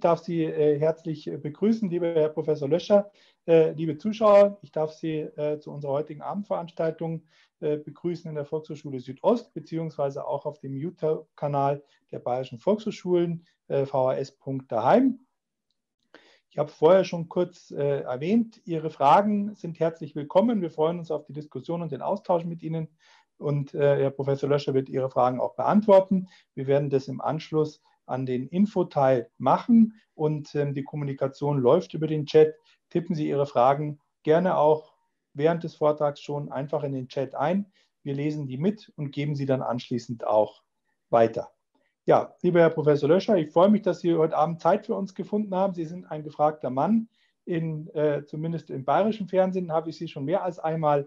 darf Sie herzlich begrüßen, lieber Herr Professor Löscher, liebe Zuschauer. Ich darf Sie zu unserer heutigen Abendveranstaltung begrüßen in der Volkshochschule Südost, beziehungsweise auch auf dem YouTube-Kanal der Bayerischen Volkshochschulen, VHS.daheim. Ich habe vorher schon kurz erwähnt, Ihre Fragen sind herzlich willkommen. Wir freuen uns auf die Diskussion und den Austausch mit Ihnen. Und Herr Professor Löscher wird Ihre Fragen auch beantworten. Wir werden das im Anschluss an den Infoteil machen und die Kommunikation läuft über den Chat. Tippen Sie Ihre Fragen gerne auch während des Vortrags schon einfach in den Chat ein. Wir lesen die mit und geben sie dann anschließend auch weiter. Ja, lieber Herr Professor Löscher, ich freue mich, dass Sie heute Abend Zeit für uns gefunden haben. Sie sind ein gefragter Mann. Zumindest im bayerischen Fernsehen habe ich Sie schon mehr als einmal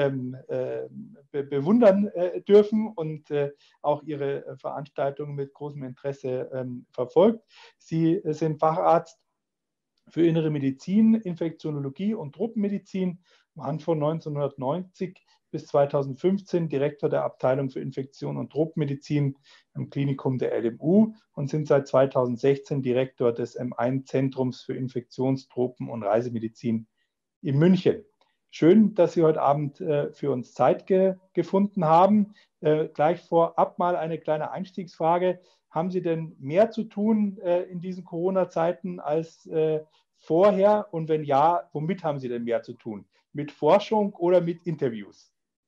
bewundern dürfen und auch Ihre Veranstaltungen mit großem Interesse verfolgt. Sie sind Facharzt für Innere Medizin, Infektiologie und Tropenmedizin, waren von 1990 bis 2015 Direktor der Abteilung für Infektion und Tropenmedizin am Klinikum der LMU und sind seit 2016 Direktor des M1-Zentrums für Infektions-, Tropen- und Reisemedizin in München. Schön, dass Sie heute Abend für uns Zeit gefunden haben. Gleich vorab mal eine kleine Einstiegsfrage. Haben Sie denn mehr zu tun in diesen Corona-Zeiten als vorher? Und wenn ja, womit haben Sie denn mehr zu tun? Mit Forschung oder mit Interviews?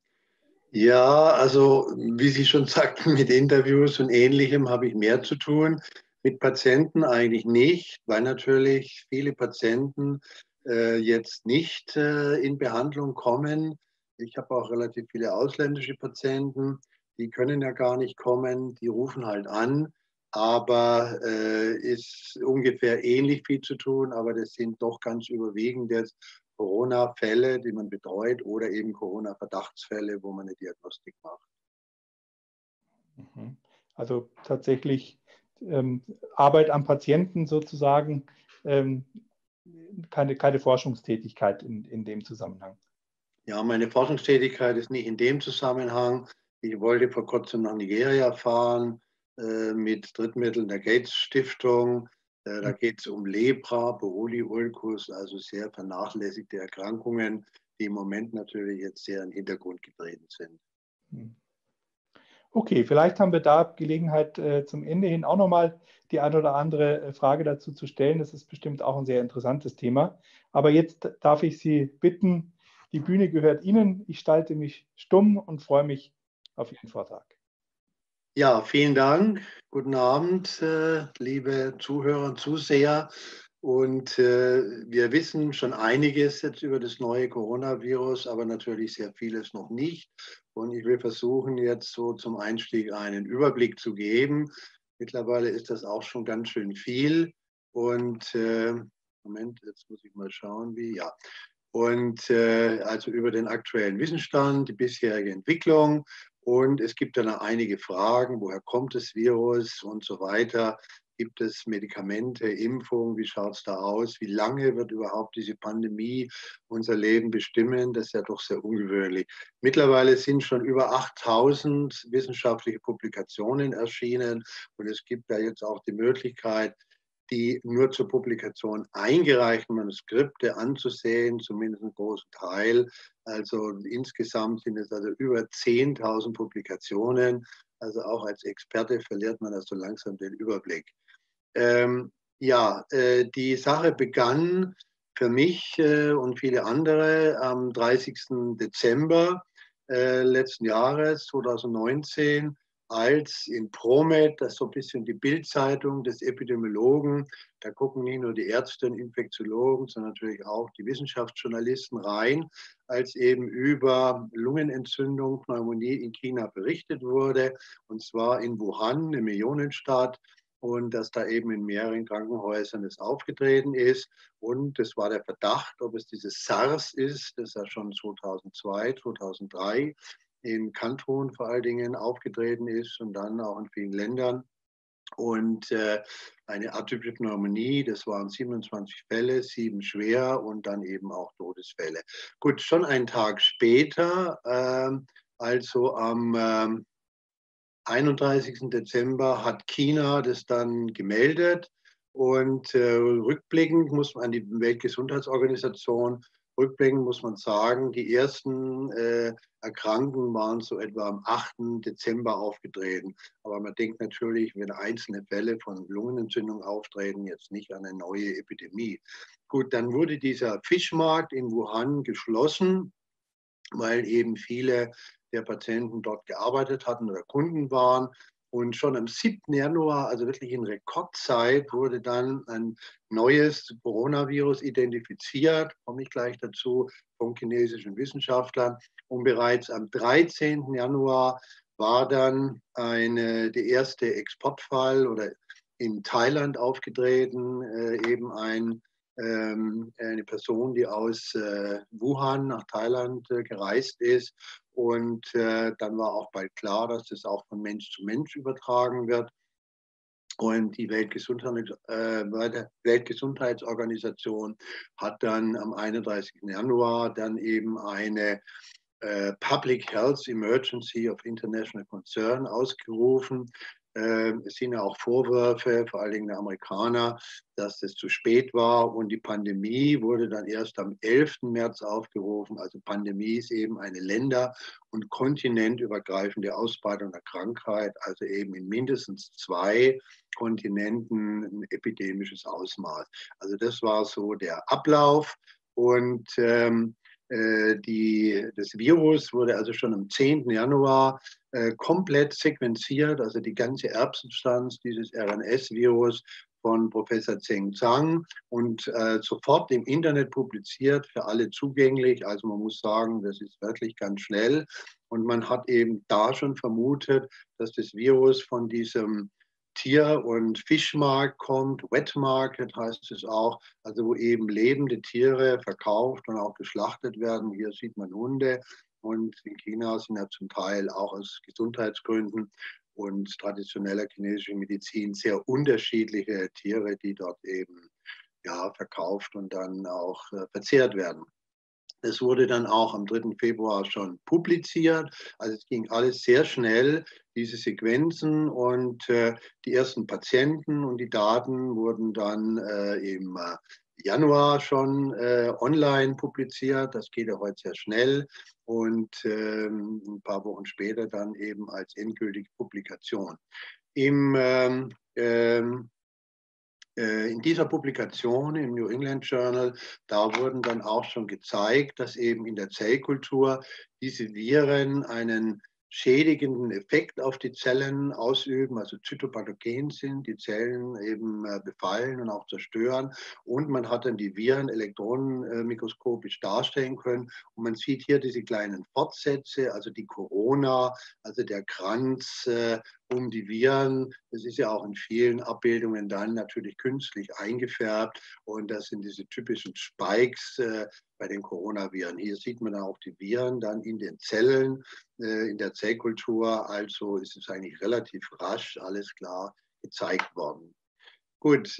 Ja, also wie Sie schon sagten, mit Interviews und Ähnlichem habe ich mehr zu tun. Mit Patienten eigentlich nicht, weil natürlich viele Patienten jetzt nicht in Behandlung kommen. Ich habe auch relativ viele ausländische Patienten, die können ja gar nicht kommen, die rufen halt an, aber ist ungefähr ähnlich viel zu tun, aber das sind doch ganz überwiegend jetzt Corona-Fälle, die man betreut oder eben Corona-Verdachtsfälle, wo man eine Diagnostik macht. Also tatsächlich Arbeit am Patienten sozusagen, keine Forschungstätigkeit in dem Zusammenhang. Ja, meine Forschungstätigkeit ist nicht in dem Zusammenhang. Ich wollte vor kurzem nach Nigeria fahren mit Drittmitteln der Gates Stiftung. Da geht es um Lepra, Borrelia ulcus, also sehr vernachlässigte Erkrankungen, die im Moment natürlich jetzt sehr in den Hintergrund getreten sind. Okay, vielleicht haben wir da Gelegenheit zum Ende hin auch nochmal die eine oder andere Frage dazu zu stellen. Das ist bestimmt auch ein sehr interessantes Thema. Aber jetzt darf ich Sie bitten, die Bühne gehört Ihnen. Ich schalte mich stumm und freue mich auf Ihren Vortrag. Ja, vielen Dank. Guten Abend, liebe Zuhörer und Zuseher. Und wir wissen schon einiges jetzt über das neue Coronavirus, aber natürlich sehr vieles noch nicht. Und ich will versuchen, jetzt so zum Einstieg einen Überblick zu geben. Mittlerweile ist das auch schon ganz schön viel. Und Moment, jetzt muss ich mal schauen, wie, ja. Und also über den aktuellen Wissensstand, die bisherige Entwicklung. Und es gibt dann einige Fragen, woher kommt das Virus und so weiter. Gibt es Medikamente, Impfungen, wie schaut es da aus? Wie lange wird überhaupt diese Pandemie unser Leben bestimmen? Das ist ja doch sehr ungewöhnlich. Mittlerweile sind schon über 8000 wissenschaftliche Publikationen erschienen und es gibt da jetzt auch die Möglichkeit, die nur zur Publikation eingereichten Manuskripte anzusehen, zumindest einen großen Teil. Also insgesamt sind es also über 10.000 Publikationen. Also auch als Experte verliert man also langsam den Überblick. Die Sache begann für mich und viele andere am 30. Dezember letzten Jahres, 2019, als in ProMed, das ist so ein bisschen die Bildzeitung des Epidemiologen, da gucken nicht nur die Ärzte und Infektiologen, sondern natürlich auch die Wissenschaftsjournalisten rein, als eben über Lungenentzündung, Pneumonie in China berichtet wurde, und zwar in Wuhan, eine Millionenstadt, und dass da eben in mehreren Krankenhäusern es aufgetreten ist. Und es war der Verdacht, ob es dieses SARS ist, das ja schon 2002, 2003 in Kanton vor allen Dingen aufgetreten ist und dann auch in vielen Ländern. Und eine atypische Pneumonie, das waren 27 Fälle, 7 schwer und dann eben auch Todesfälle. Gut, schon einen Tag später, also am 31. Dezember, hat China das dann gemeldet Und rückblickend muss man an die Weltgesundheitsorganisation, rückblickend muss man sagen, die ersten Erkrankungen waren so etwa am 8. Dezember aufgetreten. Aber man denkt natürlich, wenn einzelne Fälle von Lungenentzündung auftreten, jetzt nicht an eine neue Epidemie. Gut, dann wurde dieser Fischmarkt in Wuhan geschlossen, weil eben viele der Patienten dort gearbeitet hatten oder Kunden waren. Und schon am 7. Januar, also wirklich in Rekordzeit, wurde dann ein neues Coronavirus identifiziert, komme ich gleich dazu, von chinesischen Wissenschaftlern. Und bereits am 13. Januar war dann der erste Exportfall oder in Thailand aufgetreten, eben eine Person, die aus Wuhan nach Thailand gereist ist. Und dann war auch bald klar, dass das auch von Mensch zu Mensch übertragen wird. Und die Weltgesundheitsorganisation hat dann am 31. Januar dann eben eine Public Health Emergency of International Concern ausgerufen. Es sind ja auch Vorwürfe, vor allen Dingen der Amerikaner, dass es zu spät war. Und die Pandemie wurde dann erst am 11. März aufgerufen. Also Pandemie ist eben eine länder- und kontinentübergreifende Ausbreitung der Krankheit, also eben in mindestens 2 Kontinenten ein epidemisches Ausmaß. Also das war so der Ablauf. Und das Virus wurde also schon am 10. Januar komplett sequenziert, also die ganze Erbsubstanz dieses RNS-Virus von Professor Zheng Zhang und sofort im Internet publiziert, für alle zugänglich. Also man muss sagen, das ist wirklich ganz schnell. Und man hat eben da schon vermutet, dass das Virus von diesem Tier- und Fischmarkt kommt, Wet Market heißt es auch, also wo eben lebende Tiere verkauft und auch geschlachtet werden. Hier sieht man Hunde und in China sind ja zum Teil auch aus Gesundheitsgründen und traditioneller chinesischer Medizin sehr unterschiedliche Tiere, die dort eben ja, verkauft und dann auch verzehrt werden. Das wurde dann auch am 3. Februar schon publiziert. Also es ging alles sehr schnell, diese Sequenzen und die ersten Patienten und die Daten wurden dann im Januar schon online publiziert. Das geht ja heute sehr schnell und ein paar Wochen später dann eben als endgültige Publikation. In dieser Publikation im New England Journal, da wurden dann auch schon gezeigt, dass eben in der Zellkultur diese Viren einen schädigenden Effekt auf die Zellen ausüben, also zytopathogen sind, die Zellen eben befallen und auch zerstören. Und man hat dann die Viren elektronenmikroskopisch darstellen können. Und man sieht hier diese kleinen Fortsätze, also die Corona, also der Kranz um die Viren. Das ist ja auch in vielen Abbildungen dann natürlich künstlich eingefärbt. Und das sind diese typischen Spikes bei den Coronaviren. Hier sieht man auch die Viren dann in den Zellen, in der Zellkultur. Also ist es eigentlich relativ rasch, alles klar, gezeigt worden. Gut,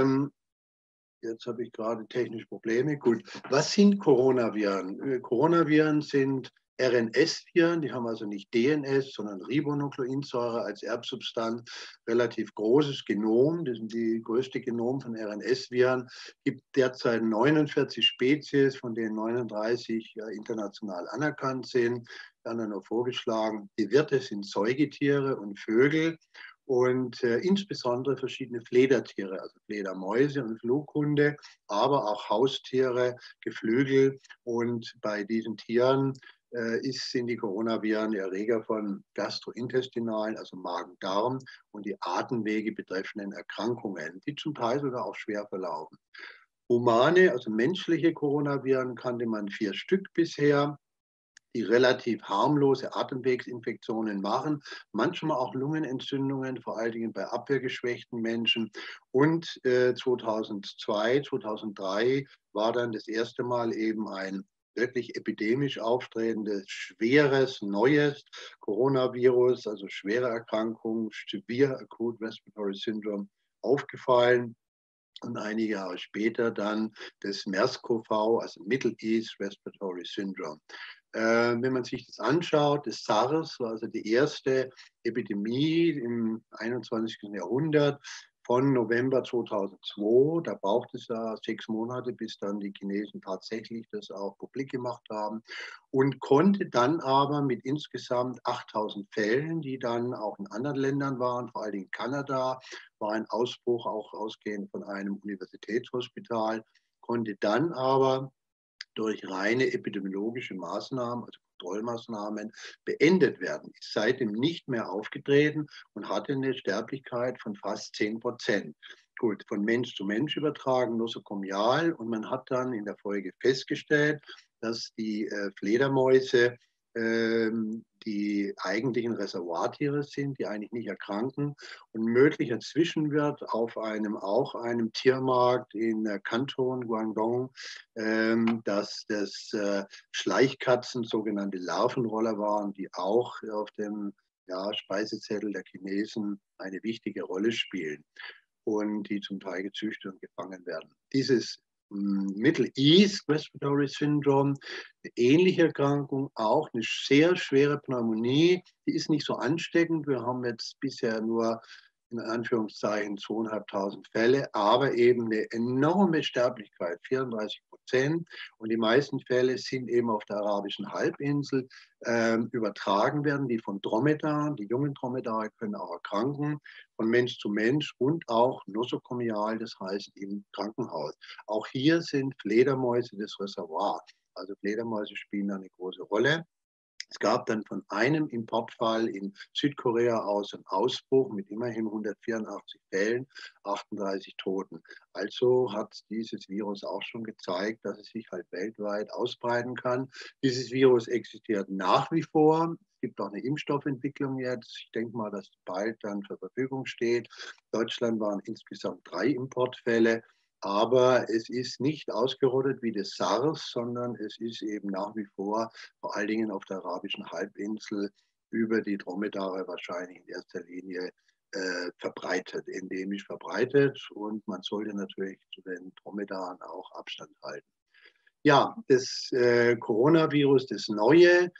jetzt habe ich gerade technische Probleme. Gut, was sind Coronaviren? Coronaviren sind RNS-Viren, die haben also nicht DNS, sondern Ribonukleinsäure als Erbsubstanz, relativ großes Genom, das sind die größte Genom von RNS-Viren, gibt derzeit 49 Spezies, von denen 39 international anerkannt sind, werden nur vorgeschlagen. Die Wirte sind Säugetiere und Vögel und insbesondere verschiedene Fledertiere, also Fledermäuse und Flughunde, aber auch Haustiere, Geflügel. Und bei diesen Tieren sind die Coronaviren die Erreger von gastrointestinalen, also Magen-Darm und die Atemwege betreffenden Erkrankungen, die zum Teil sogar auch schwer verlaufen. Humane, also menschliche Coronaviren kannte man 4 Stück bisher, die relativ harmlose Atemwegsinfektionen machen, manchmal auch Lungenentzündungen, vor allen Dingen bei abwehrgeschwächten Menschen. Und 2002, 2003 war dann das erste Mal eben ein wirklich epidemisch auftretendes, schweres, neues Coronavirus, also schwere Erkrankung, Severe Acute Respiratory Syndrome, aufgefallen. Und einige Jahre später dann das MERS-CoV, also Middle East Respiratory Syndrome. Wenn man sich das anschaut, das SARS war also die erste Epidemie im 21. Jahrhundert, von November 2002. Da braucht es ja 6 Monate, bis dann die Chinesen tatsächlich das auch publik gemacht haben und konnte dann aber mit insgesamt 8.000 Fällen, die dann auch in anderen Ländern waren, vor allem in Kanada, war ein Ausbruch auch ausgehend von einem Universitätshospital, konnte dann aber durch reine epidemiologische Maßnahmen, also Kontrollmaßnahmen, beendet werden. Ist seitdem nicht mehr aufgetreten und hatte eine Sterblichkeit von fast 10%. Gut, von Mensch zu Mensch übertragen, nosokomial. Und man hat dann in der Folge festgestellt, dass die Fledermäuse die eigentlichen Reservoirtiere sind, die eigentlich nicht erkranken und möglicher Zwischenwirt auf auch einem Tiermarkt in Kanton, Guangdong, dass das Schleichkatzen, sogenannte Larvenroller waren, die auch auf dem Speisezettel der Chinesen eine wichtige Rolle spielen und die zum Teil gezüchtet und gefangen werden. Dieses Middle East Respiratory Syndrome, eine ähnliche Erkrankung, auch eine sehr schwere Pneumonie, die ist nicht so ansteckend. Wir haben jetzt bisher nur in Anführungszeichen 2.500 Fälle, aber eben eine enorme Sterblichkeit, 34%. Und die meisten Fälle sind eben auf der arabischen Halbinsel übertragen werden, die von Dromedaren, die jungen Dromedare können auch erkranken, von Mensch zu Mensch und auch nosokomial, das heißt im Krankenhaus. Auch hier sind Fledermäuse das Reservoir. Also Fledermäuse spielen eine große Rolle. Es gab dann von einem Importfall in Südkorea aus einen Ausbruch mit immerhin 184 Fällen, 38 Toten. Also hat dieses Virus auch schon gezeigt, dass es sich halt weltweit ausbreiten kann. Dieses Virus existiert nach wie vor. Es gibt auch eine Impfstoffentwicklung jetzt. Ich denke mal, dass bald dann zur Verfügung steht. In Deutschland waren insgesamt 3 Importfälle. Aber es ist nicht ausgerottet wie das SARS, sondern es ist eben nach wie vor, vor allen Dingen auf der arabischen Halbinsel, über die Dromedare wahrscheinlich in erster Linie verbreitet, endemisch verbreitet. Und man sollte natürlich zu den Dromedaren auch Abstand halten. Ja, das Coronavirus, das neue,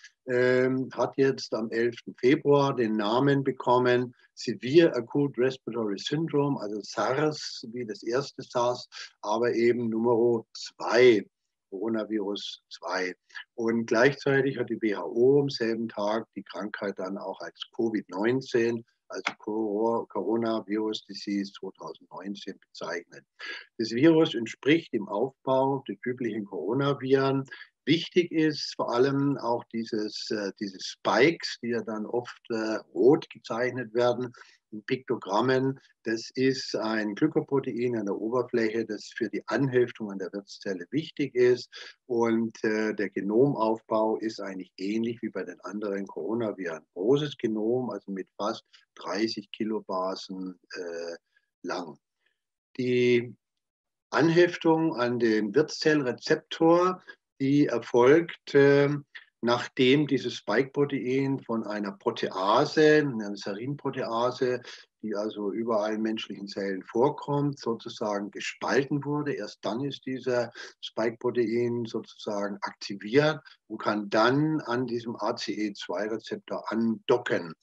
hat jetzt am 11. Februar den Namen bekommen, Severe Acute Respiratory Syndrome, also SARS wie das erste SARS, aber eben Nummer 2, Coronavirus 2. Und gleichzeitig hat die WHO am selben Tag die Krankheit dann auch als Covid-19, also Coronavirus Disease 2019 bezeichnet. Das Virus entspricht im Aufbau der üblichen Coronaviren. Wichtig ist vor allem auch diese Spikes, die ja dann oft rot gezeichnet werden in Piktogrammen. Das ist ein Glykoprotein an der Oberfläche, das für die Anheftung an der Wirtszelle wichtig ist. Und der Genomaufbau ist eigentlich ähnlich wie bei den anderen Coronaviren. Großes Genom, also mit fast 30 Kilobasen lang. Die Anheftung an den Wirtszellrezeptor, die erfolgt, nachdem dieses Spike-Protein von einer Protease, einer Serinprotease, die also überall in menschlichen Zellen vorkommt, sozusagen gespalten wurde. Erst dann ist dieser Spike-Protein sozusagen aktiviert und kann dann an diesem ACE2-Rezeptor andocken.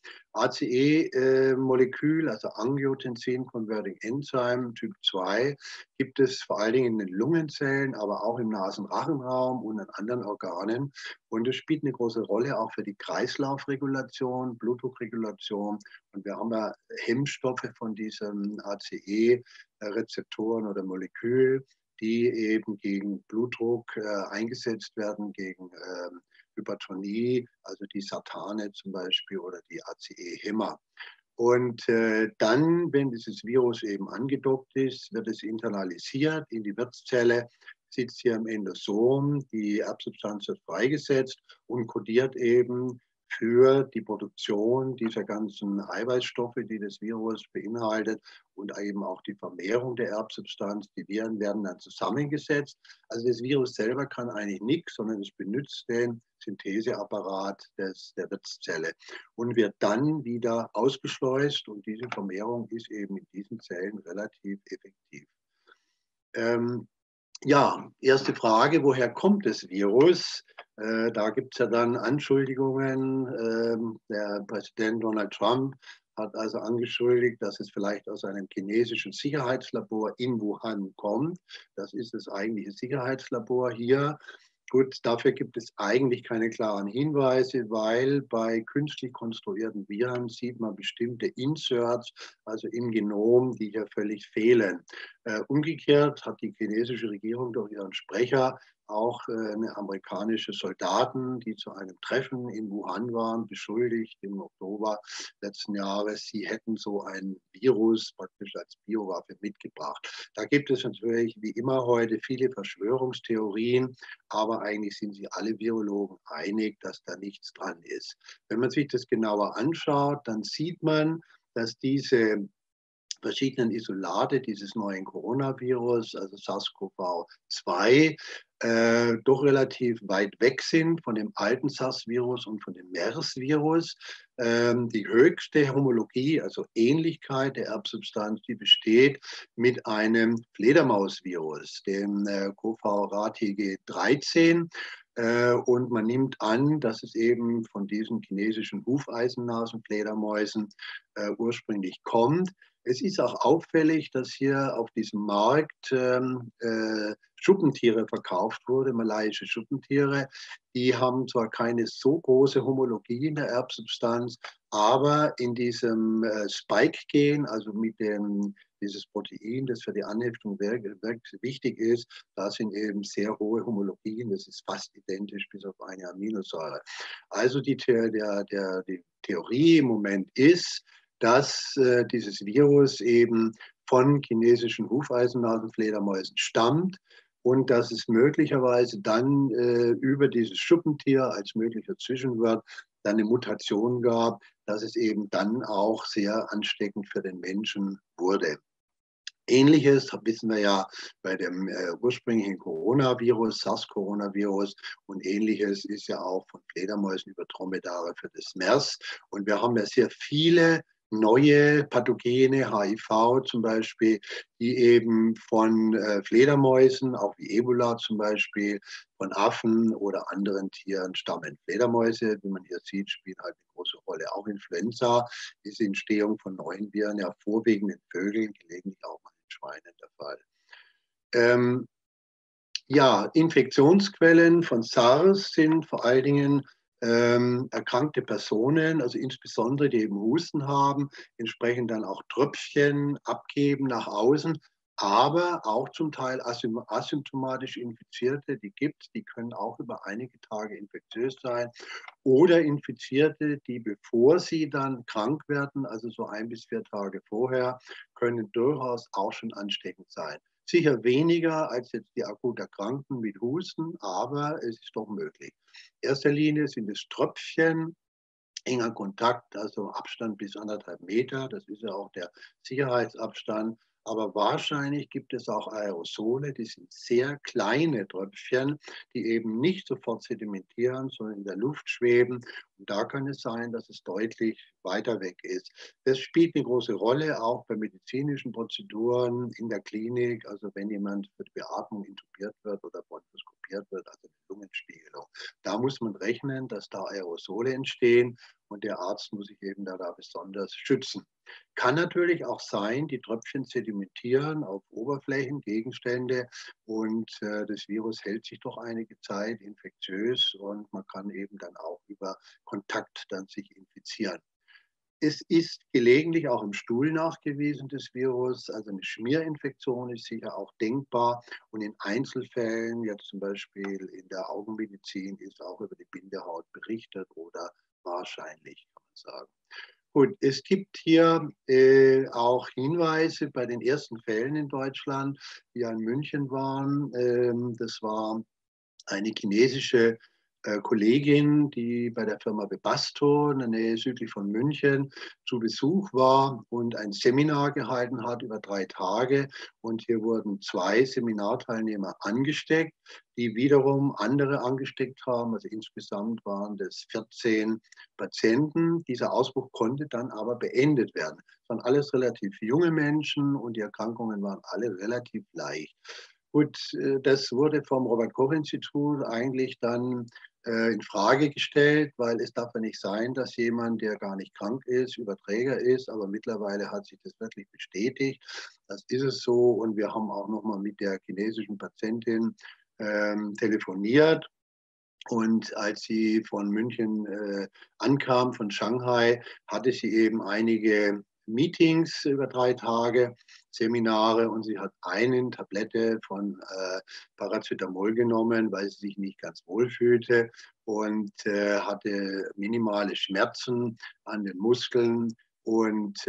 ACE-Molekül, also Angiotensin Converting Enzyme Typ 2, gibt es vor allen Dingen in den Lungenzellen, aber auch im Nasenrachenraum und an anderen Organen. Und es spielt eine große Rolle auch für die Kreislaufregulation, Blutdruckregulation. Und wir haben ja Hemmstoffe von diesen ACE-Rezeptoren oder Molekül, die eben gegen Blutdruck eingesetzt werden, gegen Hypertonie, also die Satane zum Beispiel oder die ACE-Hämmer. Und dann, wenn dieses Virus eben angedockt ist, wird es internalisiert in die Wirtszelle, sitzt hier im Endosom, die Erbsubstanz wird freigesetzt und kodiert eben für die Produktion dieser ganzen Eiweißstoffe, die das Virus beinhaltet und eben auch die Vermehrung der Erbsubstanz. Die Viren werden dann zusammengesetzt. Also das Virus selber kann eigentlich nichts, sondern es benutzt den Syntheseapparat der Wirtszelle und wird dann wieder ausgeschleust und diese Vermehrung ist eben in diesen Zellen relativ effektiv. Ja, erste Frage, woher kommt das Virus? Da gibt es ja dann Anschuldigungen. Der Präsident Donald Trump hat also angeschuldigt, dass es vielleicht aus einem chinesischen Sicherheitslabor in Wuhan kommt. Das ist das eigentliche Sicherheitslabor hier. Gut, dafür gibt es eigentlich keine klaren Hinweise, weil bei künstlich konstruierten Viren sieht man bestimmte Inserts, also im Genom, die hier völlig fehlen. Umgekehrt hat die chinesische Regierung durch ihren Sprecher auch amerikanische Soldaten, die zu einem Treffen in Wuhan waren, beschuldigt im Oktober letzten Jahres, sie hätten so ein Virus praktisch als Biowaffe mitgebracht. Da gibt es natürlich wie immer heute viele Verschwörungstheorien, aber eigentlich sind sich alle Virologen einig, dass da nichts dran ist. Wenn man sich das genauer anschaut, dann sieht man, dass diese verschiedenen Isolate dieses neuen Coronavirus, also SARS-CoV-2, doch relativ weit weg sind von dem alten SARS-Virus und von dem MERS-Virus. Die höchste Homologie, also Ähnlichkeit der Erbsubstanz, die besteht mit einem Fledermausvirus, dem CoV-RATG13. Und man nimmt an, dass es eben von diesen chinesischen Hufeisennasenfledermäusen ursprünglich kommt. Es ist auch auffällig, dass hier auf diesem Markt Schuppentiere verkauft wurden, malaiische Schuppentiere. Die haben zwar keine so große Homologie in der Erbsubstanz, aber in diesem Spike-Gen, also mit dem dieses Protein, das für die Anheftung wichtig ist, da sind eben sehr hohe Homologien, das ist fast identisch bis auf eine Aminosäure. Also die Theorie im Moment ist, dass dieses Virus eben von chinesischen Hufeisennasenfledermäusen stammt und dass es möglicherweise dann über dieses Schuppentier als möglicher Zwischenwirt dann eine Mutation gab, dass es eben dann auch sehr ansteckend für den Menschen wurde. Ähnliches wissen wir ja bei dem ursprünglichen Coronavirus, SARS-Coronavirus, und Ähnliches ist ja auch von Fledermäusen über Dromedare für das MERS. Und wir haben ja sehr viele neue Pathogene, HIV zum Beispiel, die eben von Fledermäusen, auch wie Ebola zum Beispiel, von Affen oder anderen Tieren stammen. Fledermäuse, wie man hier sieht, spielen halt eine große Rolle. Auch Influenza ist die Entstehung von neuen Viren ja vorwiegend in Vögeln, gelegentlich auch mal in Schweinen der Fall. Ja, Infektionsquellen von SARS sind vor allen Dingen erkrankte Personen, also insbesondere die eben Husten haben, entsprechend dann auch Tröpfchen abgeben nach außen, aber auch zum Teil asymptomatisch Infizierte, die gibt es, die können auch über einige Tage infektiös sein, oder Infizierte, die bevor sie dann krank werden, also so 1 bis 4 Tage vorher, können durchaus auch schon ansteckend sein. Sicher weniger als jetzt die akut Erkrankten mit Husten, aber es ist doch möglich. In erster Linie sind es Tröpfchen, enger Kontakt, also Abstand bis 1,5 Meter, das ist ja auch der Sicherheitsabstand. Aber wahrscheinlich gibt es auch Aerosole, die sind sehr kleine Tröpfchen, die eben nicht sofort sedimentieren, sondern in der Luft schweben. Und da kann es sein, dass es deutlich weiter weg ist. Das spielt eine große Rolle auch bei medizinischen Prozeduren in der Klinik, also wenn jemand für die Beatmung intubiert wird oder bronchoskopiert wird, also eine Lungenspiegelung. Da muss man rechnen, dass da Aerosole entstehen und der Arzt muss sich eben da besonders schützen. Kann natürlich auch sein, die Tröpfchen sedimentieren auf Oberflächen, Gegenstände und das Virus hält sich doch einige Zeit infektiös und man kann eben dann auch über Kontakt dann sich infizieren. Es ist gelegentlich auch im Stuhl nachgewiesen, das Virus. Also eine Schmierinfektion ist sicher auch denkbar. Und in Einzelfällen, jetzt zum Beispiel in der Augenmedizin, ist auch über die Bindehaut berichtet oder wahrscheinlich, kann man sagen. Gut, es gibt hier auch Hinweise bei den ersten Fällen in Deutschland, die in München waren. Das war eine chinesische Kollegin, die bei der Firma Webasto in der Nähe südlich von München zu Besuch war und ein Seminar gehalten hat über 3 Tage. Und hier wurden 2 Seminarteilnehmer angesteckt, die wiederum andere angesteckt haben. Also insgesamt waren das 14 Patienten. Dieser Ausbruch konnte dann aber beendet werden. Es waren alles relativ junge Menschen und die Erkrankungen waren alle relativ leicht. Gut, das wurde vom Robert-Koch-Institut eigentlich dann in Frage gestellt, weil es darf ja nicht sein, dass jemand, der gar nicht krank ist, Überträger ist. Aber mittlerweile hat sich das wirklich bestätigt. Das ist es so. Und wir haben auch noch mal mit der chinesischen Patientin telefoniert. Und als sie von München ankam, von Shanghai, hatte sie eben einige Meetings über 3 Tage, Seminare, und sie hat eine Tablette von Paracetamol genommen, weil sie sich nicht ganz wohl fühlte und hatte minimale Schmerzen an den Muskeln. Und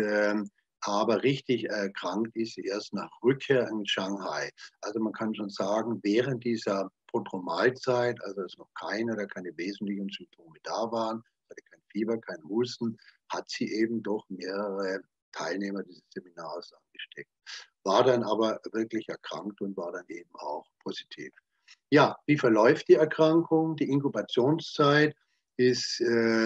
aber richtig erkrankt ist sie erst nach Rückkehr in Shanghai. Also man kann schon sagen, während dieser Prodromalzeit, also dass noch keine oder keine wesentlichen Symptome da waren, hatte kein Fieber, kein Husten, hat sie eben doch mehrere Teilnehmer dieses Seminars angesteckt. War dann aber wirklich erkrankt und war dann eben auch positiv. Ja, wie verläuft die Erkrankung? Die Inkubationszeit ist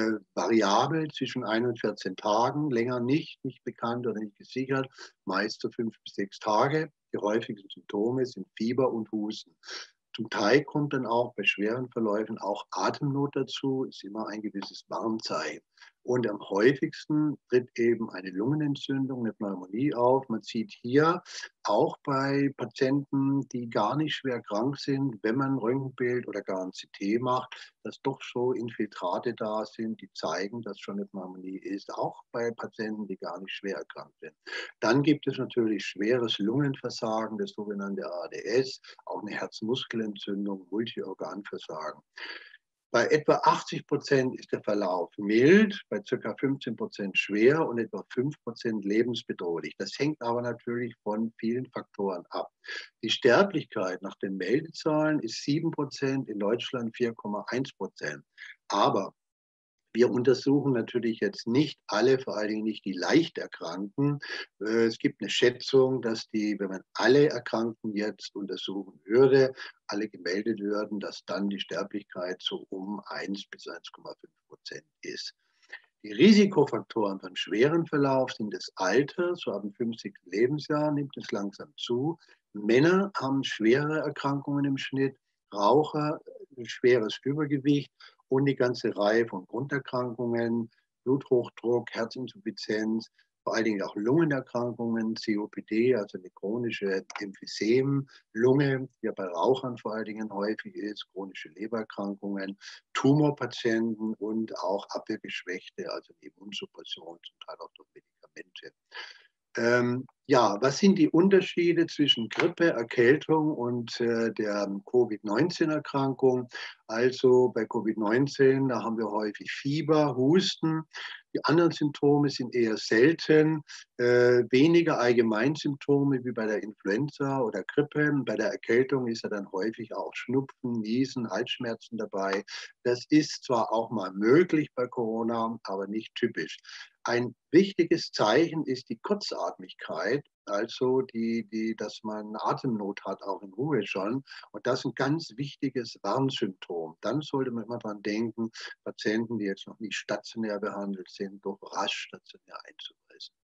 variabel zwischen 1 und 14 Tagen, länger nicht bekannt oder nicht gesichert, meist so 5 bis 6 Tage. Die häufigsten Symptome sind Fieber und Husten. Zum Teil kommt dann auch bei schweren Verläufen auch Atemnot dazu, ist immer ein gewisses Warnzeichen. Und am häufigsten tritt eben eine Lungenentzündung, eine Pneumonie auf. Man sieht hier auch bei Patienten, die gar nicht schwer krank sind, wenn man ein Röntgenbild oder gar ein CT macht, dass doch schon Infiltrate da sind, die zeigen, dass schon eine Pneumonie ist, auch bei Patienten, die gar nicht schwer erkrankt sind. Dann gibt es natürlich schweres Lungenversagen, das sogenannte ARDS, auch eine Herzmuskelentzündung, Multiorganversagen. Bei etwa 80% ist der Verlauf mild, bei ca. 15% schwer und etwa 5% lebensbedrohlich. Das hängt aber natürlich von vielen Faktoren ab. Die Sterblichkeit nach den Meldezahlen ist 7%, in Deutschland 4,1%. Aber wir untersuchen natürlich jetzt nicht alle, vor allen Dingen nicht die leicht Erkrankten. Es gibt eine Schätzung, dass wenn man alle Erkrankten jetzt untersuchen würde, alle gemeldet würden, dass dann die Sterblichkeit so um 1 bis 1,5% ist. Die Risikofaktoren von schweren Verlauf sind das Alter, so ab dem 50. Lebensjahr nimmt es langsam zu. Männer haben schwere Erkrankungen im Schnitt, Raucher, schweres Übergewicht und die ganze Reihe von Grunderkrankungen, Bluthochdruck, Herzinsuffizienz, vor allen Dingen auch Lungenerkrankungen, COPD, also eine chronische Emphysem, Lunge, die ja bei Rauchern vor allen Dingen häufig ist, chronische Lebererkrankungen, Tumorpatienten und auch Abwehrgeschwächte, also Immunsuppression, zum Teil auch durch Medikamente. Ja, was sind die Unterschiede zwischen Grippe, Erkältung und der Covid-19-Erkrankung? Also bei Covid-19, da haben wir häufig Fieber, Husten. Die anderen Symptome sind eher selten, weniger Allgemeinsymptome wie bei der Influenza oder Grippe. Bei der Erkältung ist ja dann häufig auch Schnupfen, Niesen, Halsschmerzen dabei. Das ist zwar auch mal möglich bei Corona, aber nicht typisch. Ein wichtiges Zeichen ist die Kurzatmigkeit, also dass man Atemnot hat, auch in Ruhe schon. Und das ist ein ganz wichtiges Warnsymptom. Dann sollte man immer daran denken, Patienten, die jetzt noch nicht stationär behandelt sind, doch rasch stationär einzuweisen.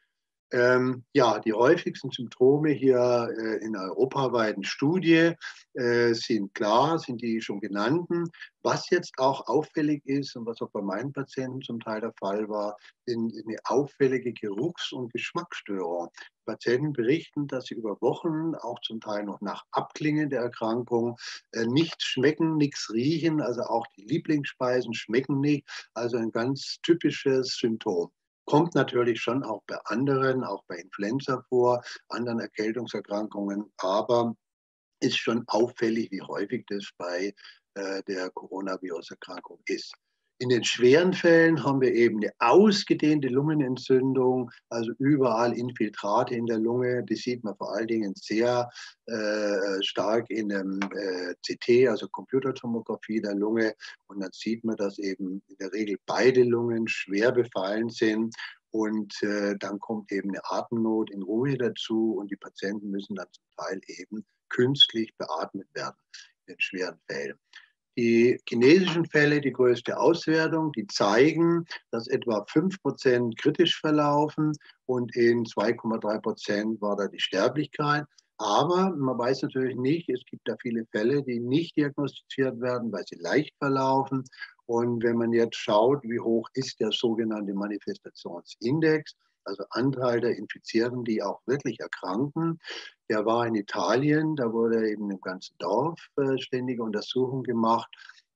Ja, die häufigsten Symptome hier in einer europaweiten Studie sind klar, sind die schon genannten. Was jetzt auch auffällig ist und was auch bei meinen Patienten zum Teil der Fall war, sind eine auffällige Geruchs- und Geschmacksstörung. Patienten berichten, dass sie über Wochen, auch zum Teil noch nach Abklingen der Erkrankung, nichts schmecken, nichts riechen, also auch die Lieblingsspeisen schmecken nicht. Also ein ganz typisches Symptom. Kommt natürlich schon auch bei anderen, auch bei Influenza vor, anderen Erkältungserkrankungen, aber ist schon auffällig, wie häufig das bei der Coronavirus-Erkrankung ist. In den schweren Fällen haben wir eben eine ausgedehnte Lungenentzündung, also überall Infiltrate in der Lunge. Die sieht man vor allen Dingen sehr stark in dem CT, also Computertomographie der Lunge. Und dann sieht man, dass eben in der Regel beide Lungen schwer befallen sind. Und dann kommt eben eine Atemnot in Ruhe dazu und die Patienten müssen dann zum Teil eben künstlich beatmet werden in den schweren Fällen. Die chinesischen Fälle, die größte Auswertung, die zeigen, dass etwa 5% kritisch verlaufen und in 2,3% war da die Sterblichkeit. Aber man weiß natürlich nicht, es gibt da viele Fälle, die nicht diagnostiziert werden, weil sie leicht verlaufen. Und wenn man jetzt schaut, wie hoch ist der sogenannte Manifestationsindex, also Anteil der Infizierten, die auch wirklich erkranken, der war in Italien, da wurde eben im ganzen Dorf ständige Untersuchung gemacht.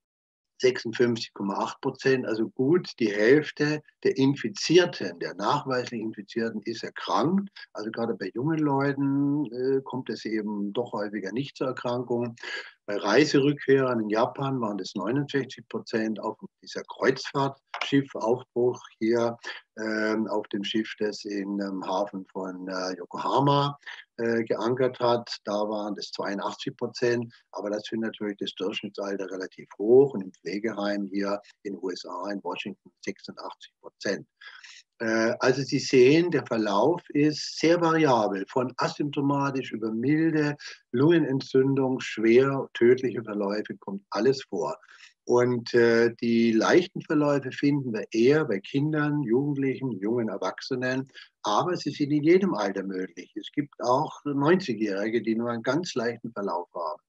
56,8%, also gut die Hälfte der Infizierten, der nachweislich Infizierten ist erkrankt. Also gerade bei jungen Leuten kommt es eben doch häufiger nicht zur Erkrankung. Bei Reiserückkehrern in Japan waren das 69%, auf dieser Kreuzfahrtschiffaufbruch hier auf dem Schiff, das in Hafen von Yokohama geankert hat. Da waren das 82%, aber das finde natürlich das Durchschnittsalter relativ hoch und im Pflegeheim hier in den USA, in Washington 86%. Also Sie sehen, der Verlauf ist sehr variabel, von asymptomatisch über milde Lungenentzündung, schwer tödliche Verläufe, kommt alles vor. Und die leichten Verläufe finden wir eher bei Kindern, Jugendlichen, jungen Erwachsenen, aber sie sind in jedem Alter möglich. Es gibt auch 90-Jährige, die nur einen ganz leichten Verlauf haben.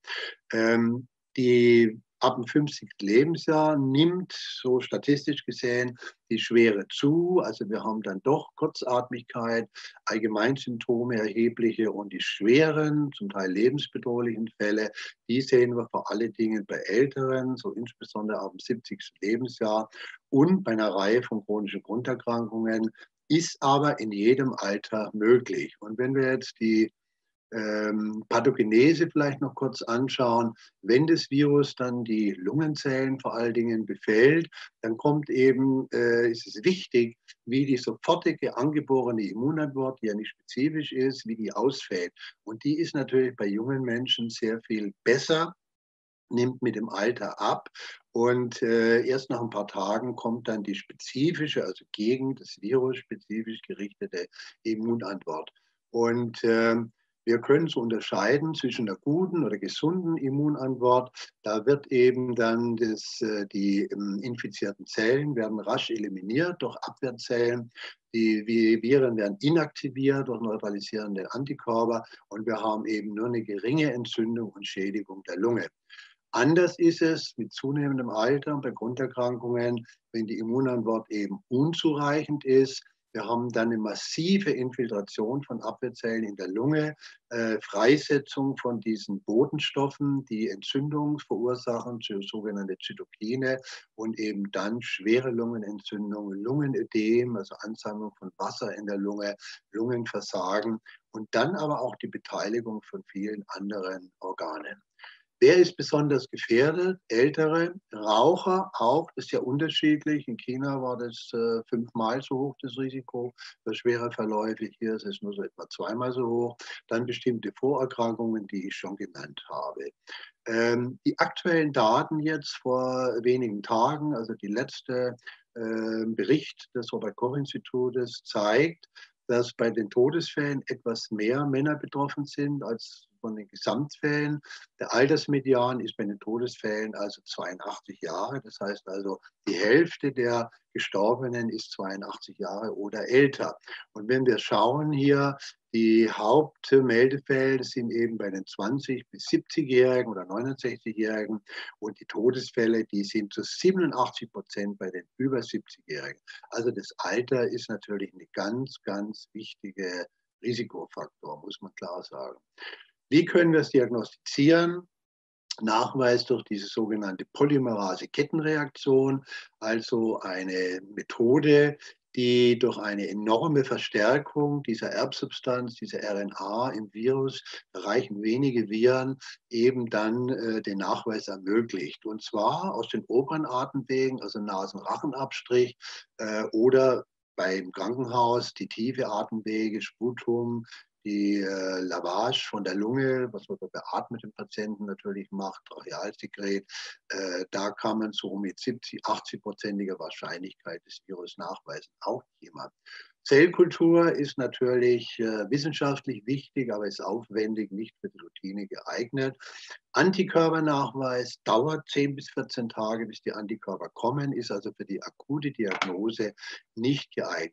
Die ab dem 50. Lebensjahr nimmt, so statistisch gesehen, die Schwere zu. Also wir haben dann doch Kurzatmigkeit, Allgemeinsymptome erhebliche und die schweren, zum Teil lebensbedrohlichen Fälle, die sehen wir vor allen Dingen bei Älteren, so insbesondere ab dem 70. Lebensjahr und bei einer Reihe von chronischen Grunderkrankungen, ist aber in jedem Alter möglich. Und wenn wir jetzt die Pathogenese vielleicht noch kurz anschauen. Wenn das Virus dann die Lungenzellen vor allen Dingen befällt, dann kommt eben, ist es wichtig, wie die sofortige angeborene Immunantwort, die ja nicht spezifisch ist, wie die ausfällt. Und die ist natürlich bei jungen Menschen sehr viel besser, nimmt mit dem Alter ab und erst nach ein paar Tagen kommt dann die spezifische, also gegen das Virus spezifisch gerichtete Immunantwort. Und wir können so unterscheiden zwischen einer guten oder gesunden Immunantwort. Da wird eben dann die infizierten Zellen werden rasch eliminiert durch Abwehrzellen. Die Viren werden inaktiviert durch neutralisierende Antikörper und wir haben eben nur eine geringe Entzündung und Schädigung der Lunge. Anders ist es mit zunehmendem Alter und bei Grunderkrankungen, wenn die Immunantwort eben unzureichend ist. Wir haben dann eine massive Infiltration von Abwehrzellen in der Lunge, Freisetzung von diesen Botenstoffen, die Entzündung verursachen, sogenannte Zytokine und eben dann schwere Lungenentzündung, Lungenödem, also Ansammlung von Wasser in der Lunge, Lungenversagen und dann aber auch die Beteiligung von vielen anderen Organen. Wer ist besonders gefährdet? Ältere, Raucher auch, das ist ja unterschiedlich. In China war das 5-mal so hoch, das Risiko für schwere Verläufe. Hier ist es nur so etwa 2-mal so hoch. Dann bestimmte Vorerkrankungen, die ich schon genannt habe. Die aktuellen Daten jetzt vor wenigen Tagen, also die letzte Bericht des Robert-Koch-Institutes zeigt, dass bei den Todesfällen etwas mehr Männer betroffen sind als von den Gesamtfällen. Der Altersmedian ist bei den Todesfällen also 82 Jahre. Das heißt also, die Hälfte der Gestorbenen ist 82 Jahre oder älter. Und wenn wir schauen hier, die Hauptmeldefälle sind eben bei den 20- bis 70-Jährigen oder 69-Jährigen und die Todesfälle, die sind zu 87% bei den über 70-Jährigen. Also das Alter ist natürlich ein ganz, ganz wichtiger Risikofaktor, muss man klar sagen. Wie können wir es diagnostizieren? Nachweis durch diese sogenannte Polymerase-Kettenreaktion, also eine Methode, die durch eine enorme Verstärkung dieser Erbsubstanz, dieser RNA im Virus, reichen wenige Viren, eben dann den Nachweis ermöglicht. Und zwar aus den oberen Atemwegen, also Nasen-Rachenabstrich oder beim Krankenhaus die tiefe Atemwege, Sputum, die Lavage von der Lunge, was man bei beatmeten Patienten natürlich macht, Trachealsekret, da kann man so mit 70-, 80-prozentiger Wahrscheinlichkeit das Virus nachweisen. Auch jemand. Zellkultur ist natürlich wissenschaftlich wichtig, aber ist aufwendig, nicht für die Routine geeignet. Antikörpernachweis dauert 10 bis 14 Tage, bis die Antikörper kommen, ist also für die akute Diagnose nicht geeignet.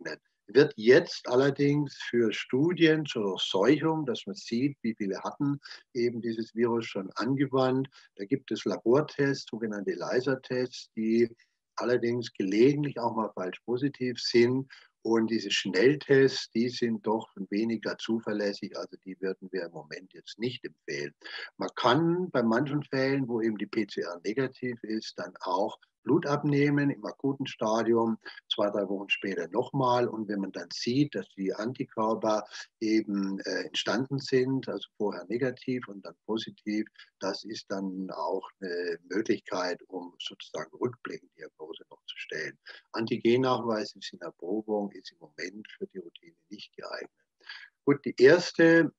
wird jetzt allerdings für Studien zur Durchseuchung, dass man sieht, wie viele hatten eben dieses Virus schon angewandt. Da gibt es Labortests, sogenannte ELISA-Tests, die allerdings gelegentlich auch mal falsch positiv sind. Und diese Schnelltests, die sind doch weniger zuverlässig, also die würden wir im Moment jetzt nicht empfehlen. Man kann bei manchen Fällen, wo eben die PCR negativ ist, dann auch Blut abnehmen im akuten Stadium, 2, 3 Wochen später nochmal. Und wenn man dann sieht, dass die Antikörper eben entstanden sind, also vorher negativ und dann positiv, das ist dann auch eine Möglichkeit, um sozusagen rückblickend Diagnose noch zu stellen. Antigennachweis ist in Erprobung, ist im Moment für die Routine nicht geeignet. Gut, die erste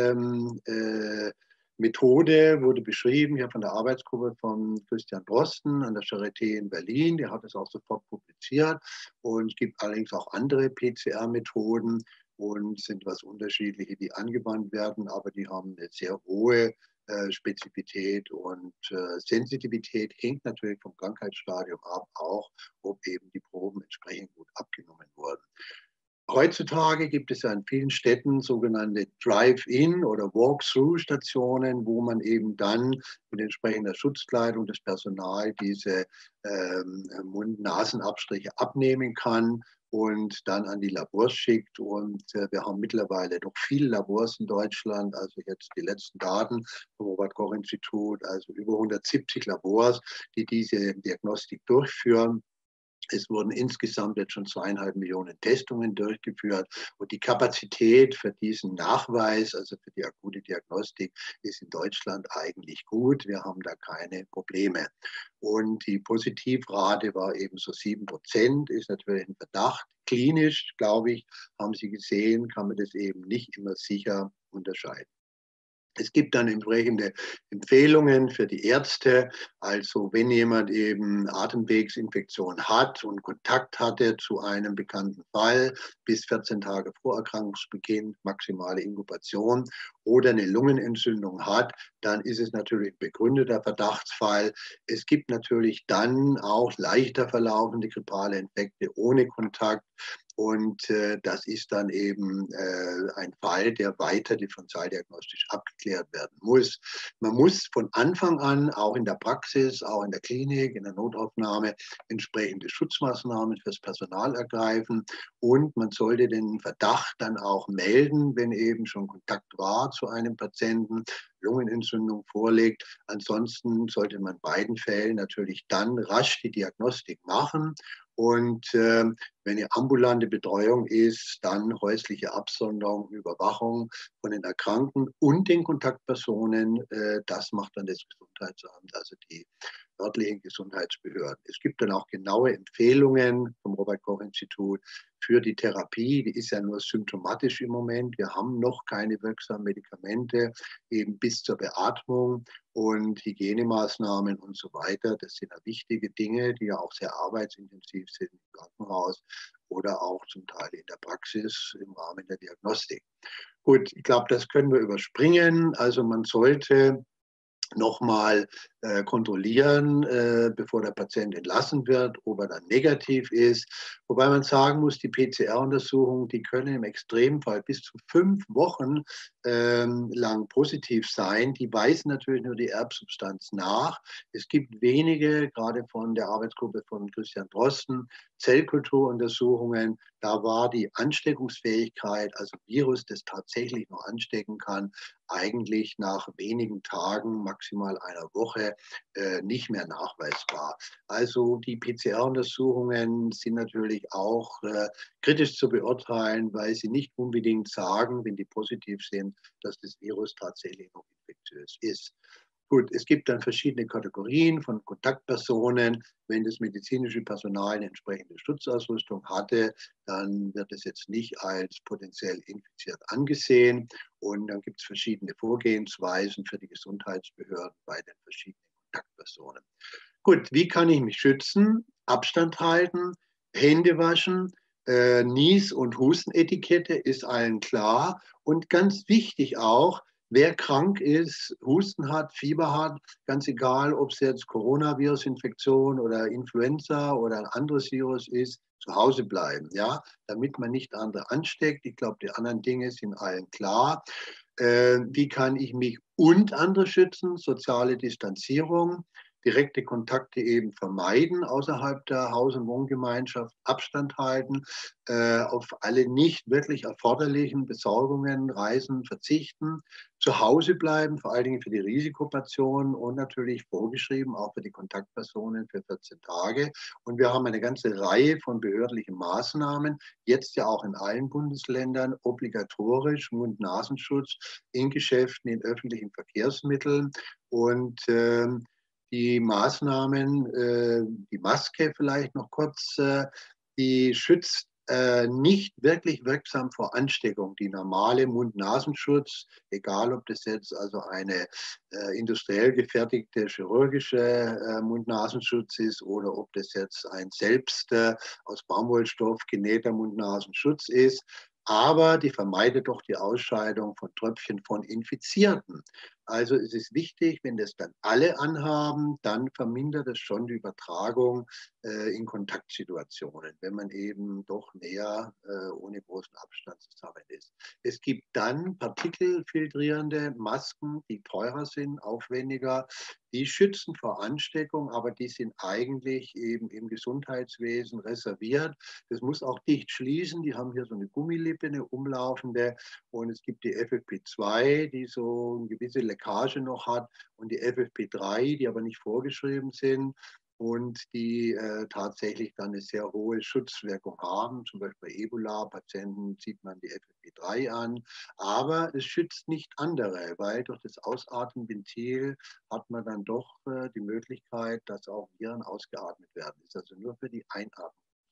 Methode wurde beschrieben hier von der Arbeitsgruppe von Christian Drosten an der Charité in Berlin. Der hat es auch sofort publiziert. Und es gibt allerdings auch andere PCR-Methoden und sind etwas unterschiedliche, die angewandt werden, aber die haben eine sehr hohe Spezifität und Sensitivität, hängt natürlich vom Krankheitsstadium ab, auch ob eben die Proben entsprechend gut abgenommen wurden. Heutzutage gibt es ja in vielen Städten sogenannte Drive-in- oder Walk-through-Stationen, wo man eben dann mit entsprechender Schutzkleidung des Personals diese Mund-Nasen-Abstriche abnehmen kann und dann an die Labors schickt. Und wir haben mittlerweile doch viele Labors in Deutschland, also jetzt die letzten Daten vom Robert-Koch-Institut, also über 170 Labors, die diese Diagnostik durchführen. Es wurden insgesamt jetzt schon 2,5 Millionen Testungen durchgeführt und die Kapazität für diesen Nachweis, also für die akute Diagnostik, ist in Deutschland eigentlich gut. Wir haben da keine Probleme. Und die Positivrate war eben so 7%, ist natürlich ein Verdacht. Klinisch, glaube ich, haben Sie gesehen, kann man das eben nicht immer sicher unterscheiden. Es gibt dann entsprechende Empfehlungen für die Ärzte. Also wenn jemand eben Atemwegsinfektion hat und Kontakt hatte zu einem bekannten Fall bis 14 Tage vor Erkrankungsbeginn, maximale Inkubation oder eine Lungenentzündung hat, dann ist es natürlich ein begründeter Verdachtsfall. Es gibt natürlich dann auch leichter verlaufende grippale Infekte ohne Kontakt. Und das ist dann eben ein Fall, der weiter differentialdiagnostisch abgeklärt werden muss. Man muss von Anfang an, auch in der Praxis, auch in der Klinik, in der Notaufnahme, entsprechende Schutzmaßnahmen fürs Personal ergreifen. Und man sollte den Verdacht dann auch melden, wenn eben schon Kontakt war zu einem Patienten, Lungenentzündung vorliegt. Ansonsten sollte man in beiden Fällen natürlich dann rasch die Diagnostik machen. Und wenn eine ambulante Betreuung ist, dann häusliche Absonderung, Überwachung von den Erkrankten und den Kontaktpersonen. Das macht dann das Gesundheitsamt, also die örtlichen Gesundheitsbehörden. Es gibt dann auch genaue Empfehlungen vom Robert-Koch-Institut für die Therapie. Die ist ja nur symptomatisch im Moment. Wir haben noch keine wirksamen Medikamente, eben bis zur Beatmung und Hygienemaßnahmen und so weiter. Das sind ja wichtige Dinge, die ja auch sehr arbeitsintensiv sind im Krankenhaus oder auch zum Teil in der Praxis im Rahmen der Diagnostik. Gut, ich glaube, das können wir überspringen. Also man sollte nochmal kontrollieren, bevor der Patient entlassen wird, ob er dann negativ ist. Wobei man sagen muss, die PCR-Untersuchungen, die können im Extremfall bis zu 5 Wochen lang positiv sein. Die weisen natürlich nur die Erbsubstanz nach. Es gibt wenige, gerade von der Arbeitsgruppe von Christian Drosten, Zellkulturuntersuchungen. Da war die Ansteckungsfähigkeit, also Virus, das tatsächlich noch anstecken kann, eigentlich nach wenigen Tagen, maximal einer Woche, nicht mehr nachweisbar. Also die PCR-Untersuchungen sind natürlich auch kritisch zu beurteilen, weil sie nicht unbedingt sagen, wenn die positiv sind, dass das Virus tatsächlich noch infektiös ist. Gut, es gibt dann verschiedene Kategorien von Kontaktpersonen. Wenn das medizinische Personal eine entsprechende Schutzausrüstung hatte, dann wird es jetzt nicht als potenziell infiziert angesehen. Und dann gibt es verschiedene Vorgehensweisen für die Gesundheitsbehörden bei den verschiedenen Kontaktpersonen. Gut, wie kann ich mich schützen? Abstand halten, Hände waschen, Nies- und Hustenetikette ist allen klar. Und ganz wichtig auch, wer krank ist, Husten hat, Fieber hat, ganz egal, ob es jetzt Coronavirus-Infektion oder Influenza oder ein anderes Virus ist, zu Hause bleiben, ja, damit man nicht andere ansteckt. Ich glaube, die anderen Dinge sind allen klar. Wie kann ich mich und andere schützen? Soziale Distanzierung, direkte Kontakte eben vermeiden außerhalb der Haus- und Wohngemeinschaft, Abstand halten, auf alle nicht wirklich erforderlichen Besorgungen, Reisen verzichten, zu Hause bleiben, vor allen Dingen für die Risikopatienten und natürlich vorgeschrieben auch für die Kontaktpersonen für 14 Tage. Und wir haben eine ganze Reihe von behördlichen Maßnahmen, jetzt ja auch in allen Bundesländern, obligatorisch Mund-Nasenschutz in Geschäften, in öffentlichen Verkehrsmitteln und die Maßnahmen, die Maske vielleicht noch kurz, die schützt nicht wirklich wirksam vor Ansteckung. Die normale Mund-Nasenschutz, egal ob das jetzt also eine industriell gefertigte chirurgische Mund-Nasenschutz ist oder ob das jetzt ein selbst aus Baumwollstoff genähter Mund-Nasenschutz ist, aber die vermeidet doch die Ausscheidung von Tröpfchen von Infizierten. Also es ist wichtig, wenn das dann alle anhaben, dann vermindert es schon die Übertragung in Kontaktsituationen, wenn man eben doch näher ohne großen Abstand zusammen ist. Es gibt dann partikelfiltrierende Masken, die teurer sind, aufwendiger. Die schützen vor Ansteckung, aber die sind eigentlich eben im Gesundheitswesen reserviert. Das muss auch dicht schließen. Die haben hier so eine Gummilippe, eine umlaufende. Und es gibt die FFP2, die so eine gewisse Leckage noch hat, und die FFP3, die aber nicht vorgeschrieben sind und die tatsächlich dann eine sehr hohe Schutzwirkung haben. Zum Beispiel bei Ebola-Patienten sieht man die FFP3 an. Aber es schützt nicht andere, weil durch das Ausatmenventil hat man dann doch die Möglichkeit, dass auch Viren ausgeatmet werden. Das ist also nur für die Einatmung.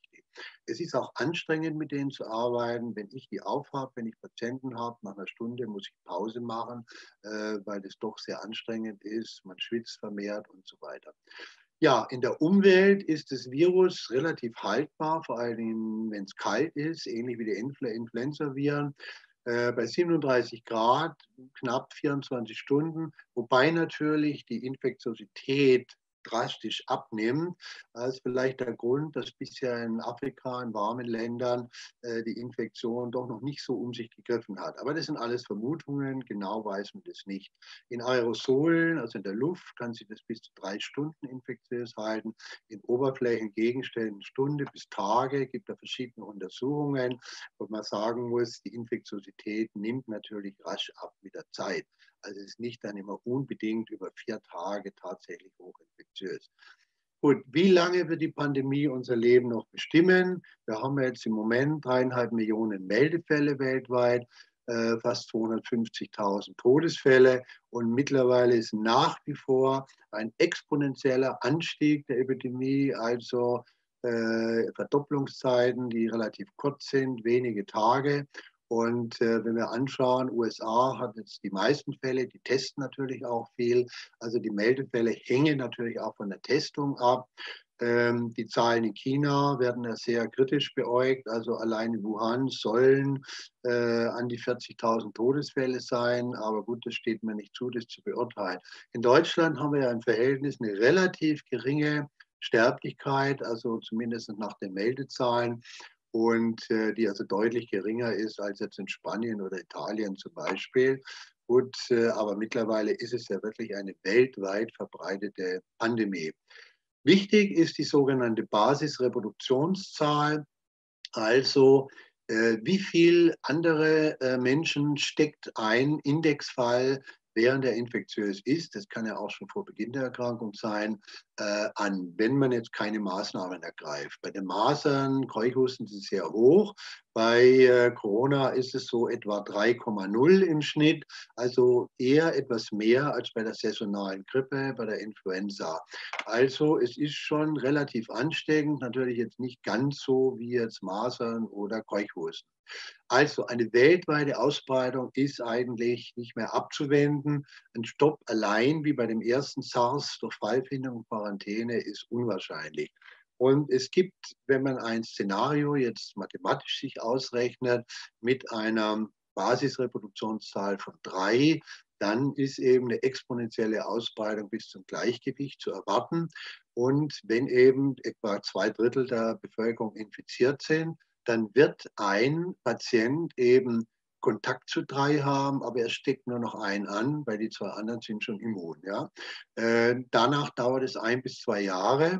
Es ist auch anstrengend, mit denen zu arbeiten. Wenn ich die aufhabe, wenn ich Patienten habe, nach einer Stunde muss ich Pause machen, weil es doch sehr anstrengend ist. Man schwitzt vermehrt und so weiter. Ja, in der Umwelt ist das Virus relativ haltbar, vor allen Dingen, wenn es kalt ist, ähnlich wie die Influenza-Viren. Bei 37 Grad, knapp 24 Stunden, wobei natürlich die Infektiosität drastisch abnimmt. Das ist vielleicht der Grund, dass bisher in Afrika, in warmen Ländern, die Infektion doch noch nicht so um sich gegriffen hat. Aber das sind alles Vermutungen, genau weiß man das nicht. In Aerosolen, also in der Luft, kann sich das bis zu 3 Stunden infektiös halten. In Oberflächengegenständen Stunde bis Tage, gibt da verschiedene Untersuchungen, wo man sagen muss, die Infektiosität nimmt natürlich rasch ab mit der Zeit. Also es ist nicht dann immer unbedingt über 4 Tage tatsächlich hochinfektiös. Gut, wie lange wird die Pandemie unser Leben noch bestimmen? Wir haben jetzt im Moment 3,5 Millionen Meldefälle weltweit, fast 250.000 Todesfälle, und mittlerweile ist nach wie vor ein exponentieller Anstieg der Epidemie, also Verdopplungszeiten, die relativ kurz sind, wenige Tage. Und wenn wir anschauen, USA hat jetzt die meisten Fälle, die testen natürlich auch viel. Also die Meldefälle hängen natürlich auch von der Testung ab. Die Zahlen in China werden ja sehr kritisch beäugt. Also allein in Wuhan sollen an die 40.000 Todesfälle sein. Aber gut, das steht mir nicht zu, das zu beurteilen. In Deutschland haben wir ja im Verhältnis eine relativ geringe Sterblichkeit, also zumindest nach den Meldezahlen, und die also deutlich geringer ist als jetzt in Spanien oder Italien zum Beispiel. Gut, aber mittlerweile ist es ja wirklich eine weltweit verbreitete Pandemie. Wichtig ist die sogenannte Basisreproduktionszahl, also wie viel andere Menschen steckt ein Indexfall, während er infektiös ist, das kann ja auch schon vor Beginn der Erkrankung sein, an, wenn man jetzt keine Maßnahmen ergreift. Bei den Masern, Keuchhusten ist es sehr hoch. Bei Corona ist es so etwa 3,0 im Schnitt, also eher etwas mehr als bei der saisonalen Grippe, bei der Influenza. Also es ist schon relativ ansteckend, natürlich jetzt nicht ganz so wie jetzt Masern oder Keuchhusten. Also eine weltweite Ausbreitung ist eigentlich nicht mehr abzuwenden. Ein Stopp allein wie bei dem ersten SARS durch Fallfindung und Quarantäne ist unwahrscheinlich. Und es gibt, wenn man ein Szenario jetzt mathematisch sich ausrechnet, mit einer Basisreproduktionszahl von 3, dann ist eben eine exponentielle Ausbreitung bis zum Gleichgewicht zu erwarten. Und wenn eben etwa 2/3 der Bevölkerung infiziert sind, dann wird ein Patient eben Kontakt zu 3 haben, aber er steckt nur noch einen an, weil die 2 anderen sind schon immun. Ja? Danach dauert es 1 bis 2 Jahre.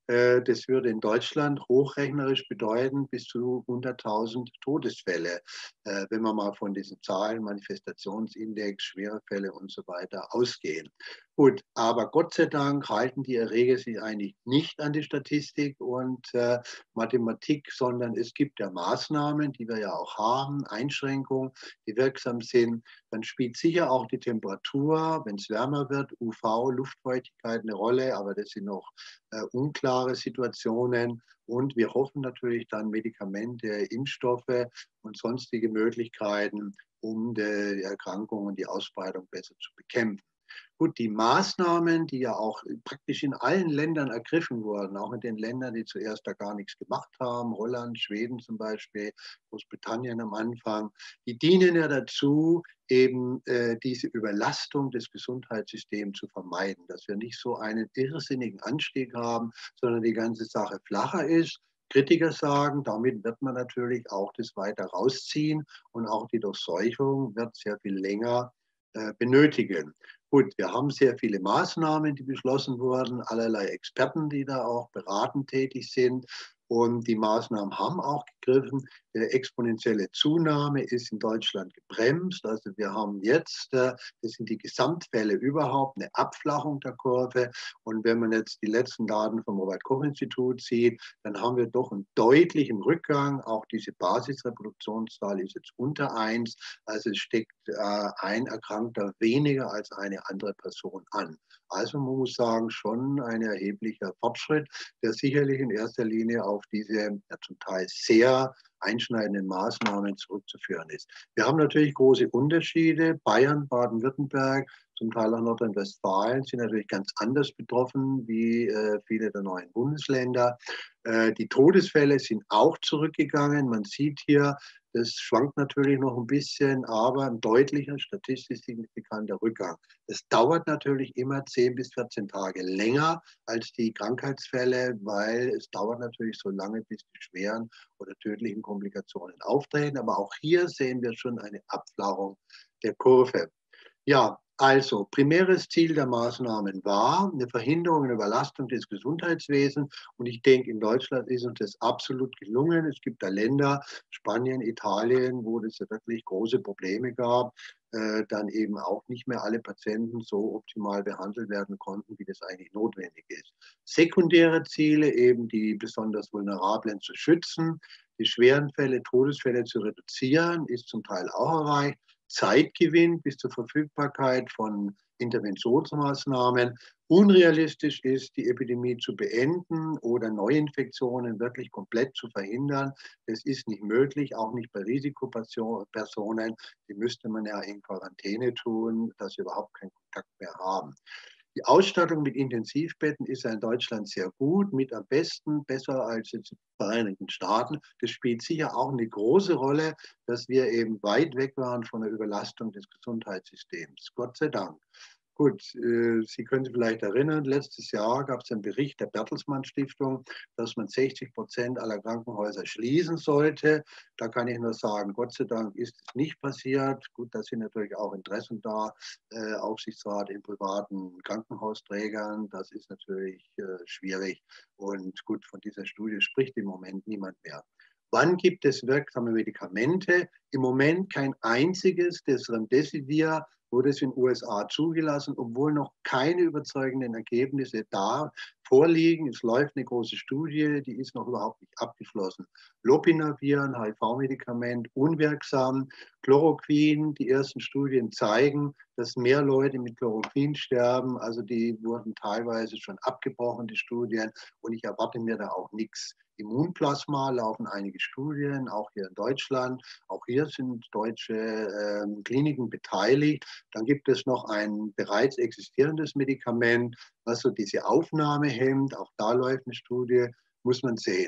Das würde in Deutschland hochrechnerisch bedeuten bis zu 100.000 Todesfälle, wenn wir mal von diesen Zahlen, Manifestationsindex, schwere Fälle und so weiter ausgehen. Gut, aber Gott sei Dank halten die Erreger sich eigentlich nicht an die Statistik und Mathematik, sondern es gibt ja Maßnahmen, die wir ja auch haben, Einschränkungen, die wirksam sind. Dann spielt sicher auch die Temperatur, wenn es wärmer wird, UV, Luftfeuchtigkeit eine Rolle, aber das sind noch unklare Situationen. Und wir hoffen natürlich dann Medikamente, Impfstoffe und sonstige Möglichkeiten, um die Erkrankung und die Ausbreitung besser zu bekämpfen. Gut, die Maßnahmen, die ja auch praktisch in allen Ländern ergriffen wurden, auch in den Ländern, die zuerst da gar nichts gemacht haben, Holland, Schweden zum Beispiel, Großbritannien am Anfang, die dienen ja dazu, eben diese Überlastung des Gesundheitssystems zu vermeiden, dass wir nicht so einen irrsinnigen Anstieg haben, sondern die ganze Sache flacher ist. Kritiker sagen, damit wird man natürlich auch das weiter rausziehen und auch die Durchseuchung wird sehr viel länger benötigen. Gut, wir haben sehr viele Maßnahmen, die beschlossen wurden, allerlei Experten, die da auch beratend tätig sind. Und die Maßnahmen haben auch gegriffen. Die exponentielle Zunahme ist in Deutschland gebremst. Also wir haben jetzt, das sind die Gesamtfälle überhaupt, eine Abflachung der Kurve. Und wenn man jetzt die letzten Daten vom Robert-Koch-Institut sieht, dann haben wir doch einen deutlichen Rückgang. Auch diese Basisreproduktionszahl ist jetzt unter 1. Also es steckt ein Erkrankter weniger als eine andere Person an. Also man muss sagen, schon ein erheblicher Fortschritt, der sicherlich in erster Linie auf diese ja, zum Teil sehr einschneidenden Maßnahmen zurückzuführen ist. Wir haben natürlich große Unterschiede. Bayern, Baden-Württemberg, zum Teil auch Nordrhein-Westfalen sind natürlich ganz anders betroffen wie viele der neuen Bundesländer. Die Todesfälle sind auch zurückgegangen. Man sieht hier, das schwankt natürlich noch ein bisschen, aber ein deutlicher, statistisch signifikanter Rückgang. Es dauert natürlich immer 10 bis 14 Tage länger als die Krankheitsfälle, weil es dauert natürlich so lange, bis die schweren oder tödlichen Komplikationen auftreten. Aber auch hier sehen wir schon eine Abflachung der Kurve. Ja, also primäres Ziel der Maßnahmen war eine Verhinderung und Überlastung des Gesundheitswesens. Und ich denke, in Deutschland ist uns das absolut gelungen. Es gibt da Länder, Spanien, Italien, wo es ja wirklich große Probleme gab, dann eben auch nicht mehr alle Patienten so optimal behandelt werden konnten, wie das eigentlich notwendig ist. Sekundäre Ziele, eben die besonders Vulnerablen zu schützen, die schweren Fälle, Todesfälle zu reduzieren, ist zum Teil auch erreicht. Zeitgewinn bis zur Verfügbarkeit von Interventionsmaßnahmen. Unrealistisch ist, die Epidemie zu beenden oder Neuinfektionen wirklich komplett zu verhindern. Das ist nicht möglich, auch nicht bei Risikopersonen. Die müsste man ja in Quarantäne tun, dass sie überhaupt keinen Kontakt mehr haben. Die Ausstattung mit Intensivbetten ist ja in Deutschland sehr gut, mit am besten, besser als jetzt in den Vereinigten Staaten. Das spielt sicher auch eine große Rolle, dass wir eben weit weg waren von der Überlastung des Gesundheitssystems. Gott sei Dank. Gut, Sie können sich vielleicht erinnern, letztes Jahr gab es einen Bericht der Bertelsmann Stiftung, dass man 60% aller Krankenhäuser schließen sollte. Da kann ich nur sagen, Gott sei Dank ist es nicht passiert. Gut, da sind natürlich auch Interessen da, Aufsichtsrat in privaten Krankenhausträgern. Das ist natürlich schwierig. Und gut, von dieser Studie spricht im Moment niemand mehr. Wann gibt es wirksame Medikamente? Im Moment kein einziges. Das Remdesivir wurde es in den USA zugelassen, obwohl noch keine überzeugenden Ergebnisse da vorliegen. Es läuft eine große Studie, die ist noch überhaupt nicht abgeschlossen. Lopinavir, ein HIV-Medikament, unwirksam. Chloroquin, die ersten Studien zeigen, dass mehr Leute mit Chloroquin sterben. Also die wurden teilweise schon abgebrochen, die Studien. Und ich erwarte mir da auch nichts. Immunplasma laufen einige Studien, auch hier in Deutschland. Auch hier sind deutsche Kliniken beteiligt. Dann gibt es noch ein bereits existierendes Medikament, was so diese Aufnahme hemmt. Auch da läuft eine Studie, muss man sehen.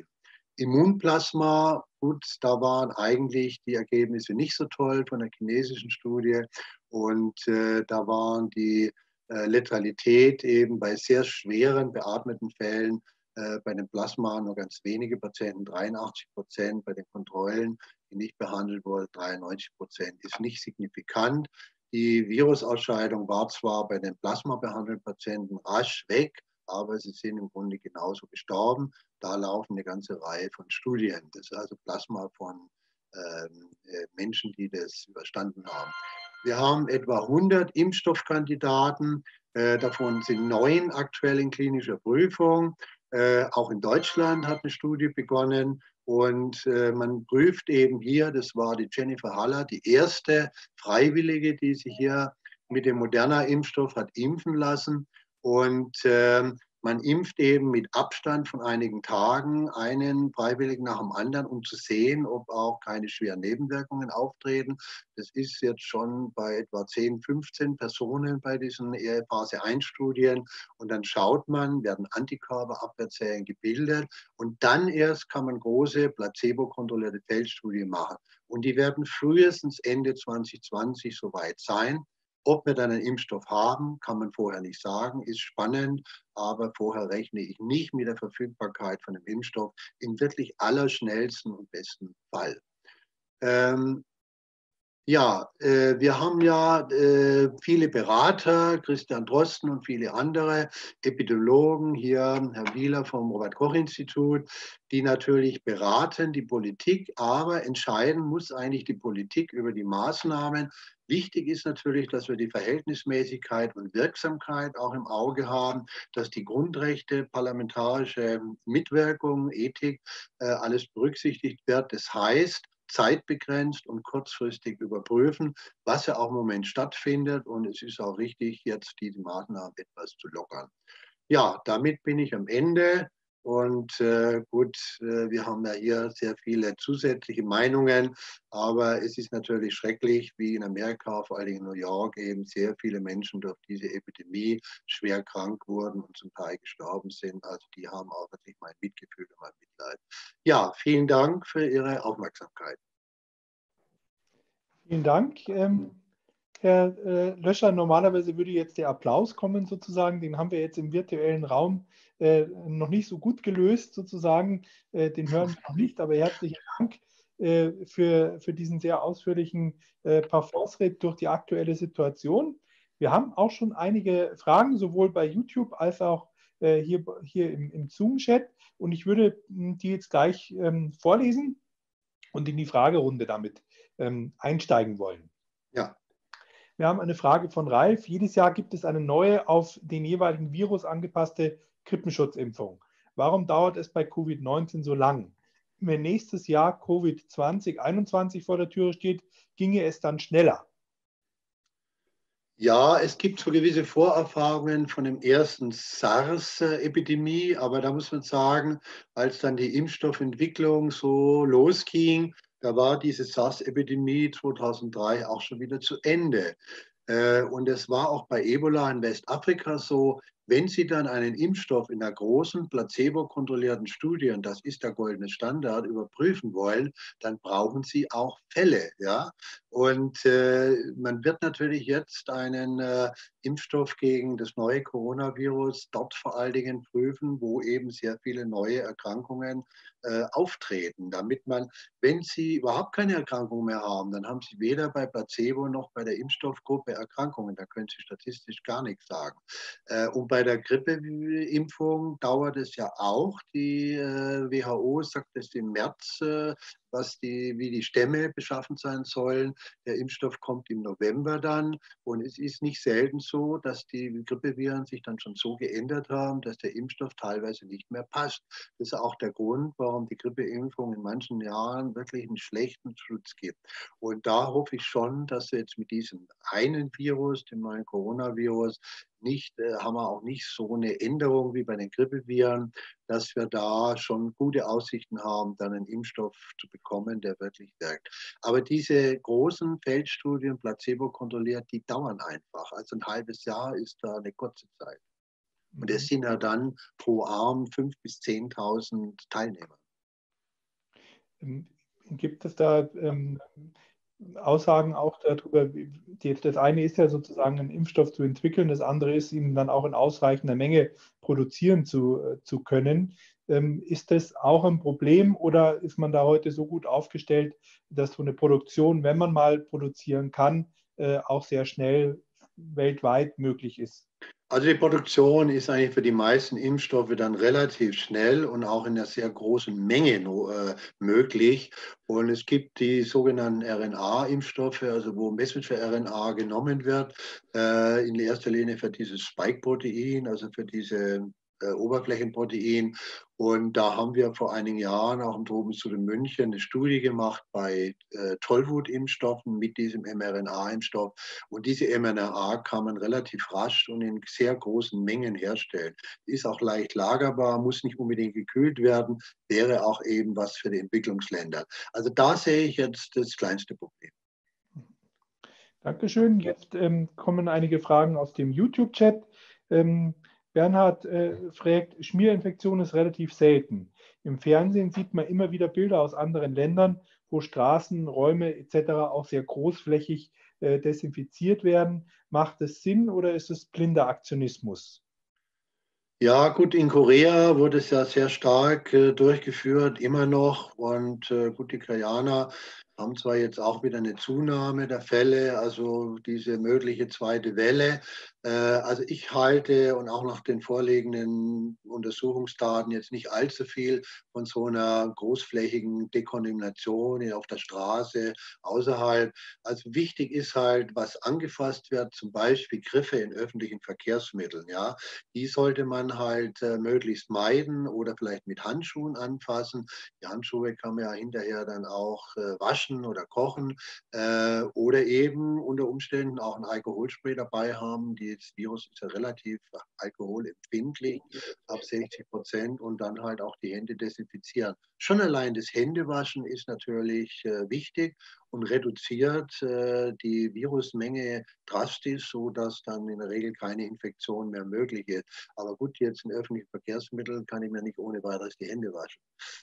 Immunplasma, gut, da waren eigentlich die Ergebnisse nicht so toll von der chinesischen Studie. Und da waren die Letalität eben bei sehr schweren beatmeten Fällen, bei den Plasma nur ganz wenige Patienten, 83%, bei den Kontrollen, die nicht behandelt wurden, 93%, ist nicht signifikant. Die Virusausscheidung war zwar bei den plasmabehandelten Patienten rasch weg, aber sie sind im Grunde genauso gestorben. Da laufen eine ganze Reihe von Studien. Das ist also Plasma von Menschen, die das überstanden haben. Wir haben etwa 100 Impfstoffkandidaten. Davon sind 9 aktuell in klinischer Prüfung. Auch in Deutschland hat eine Studie begonnen. Und man prüft eben hier, das war die Jennifer Haller, die erste Freiwillige, die sich hier mit dem Moderna-Impfstoff hat impfen lassen. Und man impft eben mit Abstand von einigen Tagen einen Freiwilligen nach dem anderen, um zu sehen, ob auch keine schweren Nebenwirkungen auftreten. Das ist jetzt schon bei etwa 10, 15 Personen bei diesen Phase-1-Studien. Und dann schaut man, werden Antikörperabwehrzellen gebildet. Und dann erst kann man große placebo-kontrollierte Feldstudien machen. Und die werden frühestens Ende 2020 soweit sein. Ob wir dann einen Impfstoff haben, kann man vorher nicht sagen, ist spannend, aber vorher rechne ich nicht mit der Verfügbarkeit von einem Impfstoff im wirklich allerschnellsten und besten Fall. Wir haben ja viele Berater, Christian Drosten und viele andere Epidemiologen, hier Herr Wieler vom Robert-Koch-Institut, die natürlich beraten die Politik, aber entscheiden muss eigentlich die Politik über die Maßnahmen. Wichtig ist natürlich, dass wir die Verhältnismäßigkeit und Wirksamkeit auch im Auge haben, dass die Grundrechte, parlamentarische Mitwirkung, Ethik, alles berücksichtigt wird. Das heißt, zeitbegrenzt und kurzfristig überprüfen, was ja auch im Moment stattfindet. Und es ist auch richtig, jetzt diese Maßnahmen etwas zu lockern. Ja, damit bin ich am Ende. Und wir haben ja hier sehr viele zusätzliche Meinungen, aber es ist natürlich schrecklich, wie in Amerika, vor allem in New York, eben sehr viele Menschen durch diese Epidemie schwer krank wurden und zum Teil gestorben sind. Also die haben auch wirklich mein Mitgefühl und mein Mitleid. Ja, vielen Dank für Ihre Aufmerksamkeit. Vielen Dank, Herr Löscher. Normalerweise würde jetzt der Applaus kommen sozusagen. Den haben wir jetzt im virtuellen Raum noch nicht so gut gelöst sozusagen. Den hören wir noch nicht, aber herzlichen Dank für diesen sehr ausführlichen Parforce-Ritt durch die aktuelle Situation. Wir haben auch schon einige Fragen, sowohl bei YouTube als auch hier im Zoom-Chat. Und ich würde die jetzt gleich vorlesen und in die Fragerunde damit einsteigen wollen. Ja. Wir haben eine Frage von Ralf. Jedes Jahr gibt es eine neue, auf den jeweiligen Virus angepasste Grippenschutzimpfung. Warum dauert es bei Covid-19 so lang? Wenn nächstes Jahr Covid 2021 vor der Tür steht, ginge es dann schneller? Ja, es gibt so gewisse Vorerfahrungen von dem ersten SARS-Epidemie, aber da muss man sagen, als dann die Impfstoffentwicklung so losging, da war diese SARS-Epidemie 2003 auch schon wieder zu Ende. Und es war auch bei Ebola in Westafrika so, wenn Sie dann einen Impfstoff in einer großen placebo-kontrollierten Studie, und das ist der goldene Standard, überprüfen wollen, dann brauchen Sie auch Fälle. Ja? Und man wird natürlich jetzt einen Impfstoff gegen das neue Coronavirus dort vor allen Dingen prüfen, wo eben sehr viele neue Erkrankungen auftreten, damit man, wenn Sie überhaupt keine Erkrankung mehr haben, dann haben Sie weder bei Placebo noch bei der Impfstoffgruppe Erkrankungen. Da können Sie statistisch gar nichts sagen. Und bei der Grippeimpfung dauert es ja auch. Die WHO sagt es im März, wie die Stämme beschaffen sein sollen. Der Impfstoff kommt im November dann. Und es ist nicht selten so, dass die Grippeviren sich dann schon so geändert haben, dass der Impfstoff teilweise nicht mehr passt. Das ist auch der Grund, warum die Grippeimpfung in manchen Jahren wirklich einen schlechten Schutz gibt. Und da hoffe ich schon, dass wir jetzt mit diesem einen Virus, dem neuen Coronavirus, haben wir auch nicht so eine Änderung wie bei den Grippeviren, dass wir da schon gute Aussichten haben, dann einen Impfstoff zu bekommen, der wirklich wirkt. Aber diese großen Feldstudien, placebo kontrolliert, die dauern einfach. Also ein halbes Jahr ist da eine kurze Zeit. Und es sind ja dann pro Arm 5.000 bis 10.000 Teilnehmer. Gibt es da Aussagen auch darüber, das eine ist ja sozusagen einen Impfstoff zu entwickeln, das andere ist, ihn dann auch in ausreichender Menge produzieren zu können. Ist das auch ein Problem oder ist man da heute so gut aufgestellt, dass so eine Produktion, wenn man mal produzieren kann, auch sehr schnell weltweit möglich ist? Also die Produktion ist eigentlich für die meisten Impfstoffe dann relativ schnell und auch in einer sehr großen Menge möglich. Und es gibt die sogenannten RNA-Impfstoffe, also wo Messenger-RNA genommen wird, in erster Linie für dieses Spike-Protein, also für diese Oberflächenprotein. Und da haben wir vor einigen Jahren auch im Tropeninstitut in München eine Studie gemacht bei Tollwut-Impfstoffen mit diesem mRNA-Impfstoff. Und diese mRNA kann man relativ rasch und in sehr großen Mengen herstellen. Ist auch leicht lagerbar, muss nicht unbedingt gekühlt werden, wäre auch eben was für die Entwicklungsländer. Also da sehe ich jetzt das kleinste Problem. Dankeschön. Jetzt kommen einige Fragen aus dem YouTube-Chat. Bernhard fragt, Schmierinfektion ist relativ selten. Im Fernsehen sieht man immer wieder Bilder aus anderen Ländern, wo Straßen, Räume etc. auch sehr großflächig desinfiziert werden. Macht es Sinn oder ist es blinder Aktionismus? Ja, gut, in Korea wurde es ja sehr stark durchgeführt, immer noch. Und gut, die Koreaner haben zwar jetzt auch wieder eine Zunahme der Fälle, also diese mögliche zweite Welle. Also ich halte und auch nach den vorliegenden Untersuchungsdaten jetzt nicht allzu viel von so einer großflächigen Dekontamination auf der Straße außerhalb. Also wichtig ist halt, was angefasst wird, zum Beispiel Griffe in öffentlichen Verkehrsmitteln. Ja, die sollte man halt möglichst meiden oder vielleicht mit Handschuhen anfassen. Die Handschuhe kann man ja hinterher dann auch waschen oder kochen oder eben unter Umständen auch ein Alkoholspray dabei haben. Das Virus ist ja relativ alkoholempfindlich, ab 60% und dann halt auch die Hände desinfizieren. Schon allein das Händewaschen ist natürlich wichtig und reduziert die Virusmenge drastisch, sodass dann in der Regel keine Infektion mehr möglich ist. Aber gut, jetzt in öffentlichen Verkehrsmitteln kann ich mir nicht ohne weiteres die Hände waschen.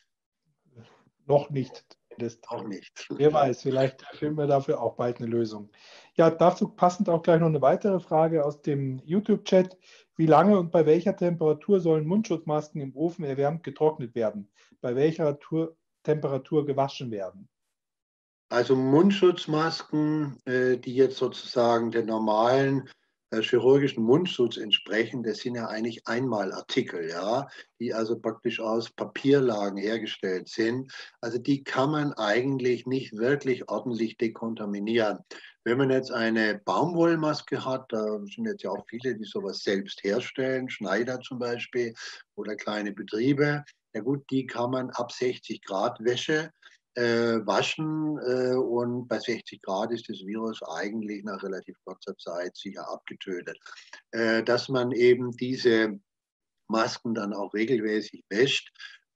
Noch nicht zumindest. Auch nicht. Wer weiß, vielleicht finden wir dafür auch bald eine Lösung. Ja, dazu passend auch gleich noch eine weitere Frage aus dem YouTube-Chat. Wie lange und bei welcher Temperatur sollen Mundschutzmasken im Ofen erwärmt getrocknet werden? Bei welcher Temperatur gewaschen werden? Also Mundschutzmasken, die jetzt sozusagen der normalen chirurgischen Mundschutz entsprechen, das sind ja eigentlich Einmalartikel, ja, die also praktisch aus Papierlagen hergestellt sind. Also die kann man eigentlich nicht wirklich ordentlich dekontaminieren. Wenn man jetzt eine Baumwollmaske hat, da sind jetzt ja auch viele, die sowas selbst herstellen, Schneider zum Beispiel oder kleine Betriebe. Ja gut, die kann man ab 60 Grad Wäsche waschen und bei 60 Grad ist das Virus eigentlich nach relativ kurzer Zeit sicher abgetötet. Dass man eben diese Masken dann auch regelmäßig wäscht,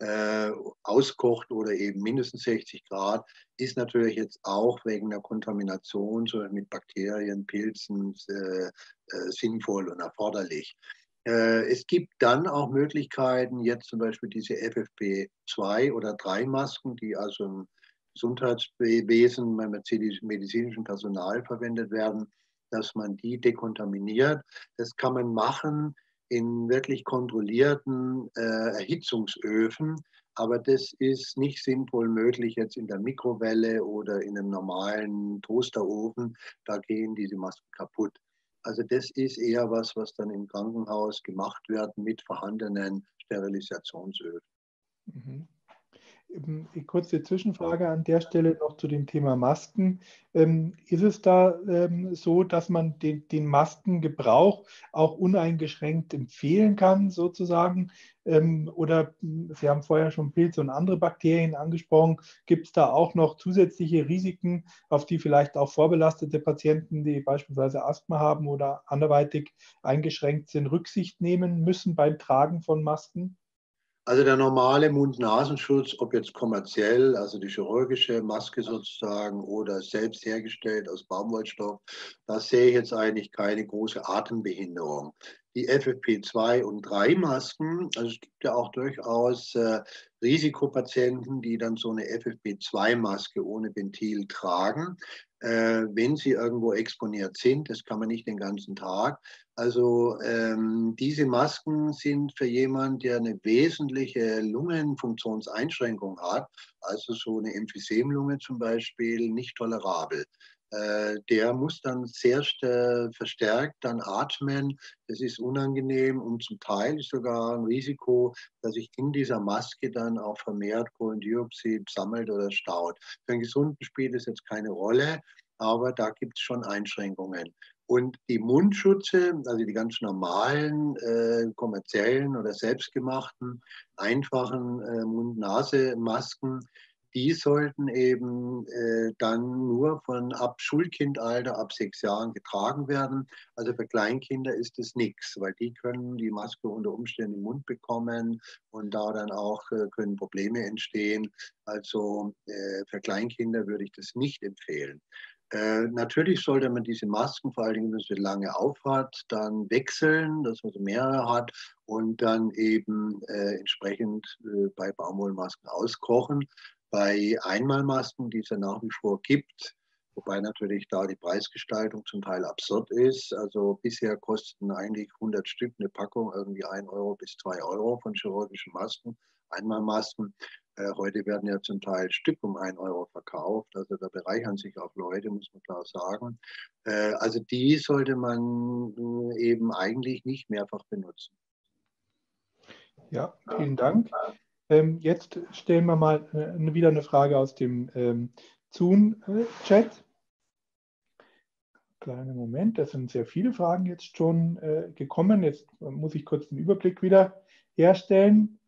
auskocht oder eben mindestens 60 Grad, ist natürlich jetzt auch wegen der Kontamination so mit Bakterien, Pilzen sinnvoll und erforderlich. Es gibt dann auch Möglichkeiten, jetzt zum Beispiel diese FFP2 oder 3 Masken, die also im Gesundheitswesen, beim medizinischen Personal verwendet werden, dass man die dekontaminiert. Das kann man machen in wirklich kontrollierten Erhitzungsöfen, aber das ist nicht sinnvoll möglich jetzt in der Mikrowelle oder in einem normalen Toasterofen. Da gehen diese Masken kaputt. Also das ist eher was, was dann im Krankenhaus gemacht wird mit vorhandenen Sterilisationsöfen. Mhm. Kurze Zwischenfrage an der Stelle noch zu dem Thema Masken. Ist es da so, dass man den Maskengebrauch auch uneingeschränkt empfehlen kann, sozusagen? Oder Sie haben vorher schon Pilze und andere Bakterien angesprochen. Gibt es da auch noch zusätzliche Risiken, auf die vielleicht auch vorbelastete Patienten, die beispielsweise Asthma haben oder anderweitig eingeschränkt sind, Rücksicht nehmen müssen beim Tragen von Masken? Also der normale Mund-Nasenschutz, ob jetzt kommerziell, also die chirurgische Maske sozusagen oder selbst hergestellt aus Baumwollstoff, da sehe ich jetzt eigentlich keine große Atembehinderung. die FFP2 und 3 Masken. Also es gibt ja auch durchaus Risikopatienten, die dann so eine FFP2-Maske ohne Ventil tragen, wenn sie irgendwo exponiert sind. Das kann man nicht den ganzen Tag. Also diese Masken sind für jemanden, der eine wesentliche Lungenfunktionseinschränkung hat, also so eine Emphysem-Lunge zum Beispiel, nicht tolerabel. Der muss dann sehr verstärkt dann atmen. Das ist unangenehm und zum Teil ist sogar ein Risiko, dass sich in dieser Maske dann auch vermehrt Kohlendioxid sammelt oder staut. Für einen Gesunden spielt es jetzt keine Rolle, aber da gibt es schon Einschränkungen. Und die Mundschutze, also die ganz normalen, kommerziellen oder selbstgemachten, einfachen Mund-Nase-Masken, die sollten eben dann nur von ab Schulkindalter, ab 6 Jahren getragen werden. Also für Kleinkinder ist es nichts, weil die können die Maske unter Umständen im Mund bekommen und da dann auch können Probleme entstehen. Also für Kleinkinder würde ich das nicht empfehlen. Natürlich sollte man diese Masken, vor allen Dingen, wenn man sie lange aufhat, dann wechseln, dass man so mehrere hat und dann eben entsprechend bei Baumwollmasken auskochen. Bei Einmalmasken, die es ja nach wie vor gibt, wobei natürlich da die Preisgestaltung zum Teil absurd ist. Also bisher kosten eigentlich 100 Stück eine Packung irgendwie 1 Euro bis 2 Euro von chirurgischen Masken, Einmalmasken. Heute werden ja zum Teil Stück um 1 Euro verkauft. Also da bereichern sich auch Leute, muss man klar sagen. Also die sollte man eben eigentlich nicht mehrfach benutzen. Ja, vielen Dank. Jetzt stellen wir mal wieder eine Frage aus dem Zoom-Chat. Kleiner Moment, das sind sehr viele Fragen jetzt schon gekommen. Jetzt muss ich kurz den Überblick wieder herstellen.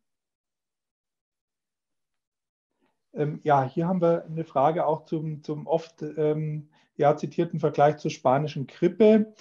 Ja, hier haben wir eine Frage auch zum oft ja, zitierten Vergleich zur spanischen Grippe.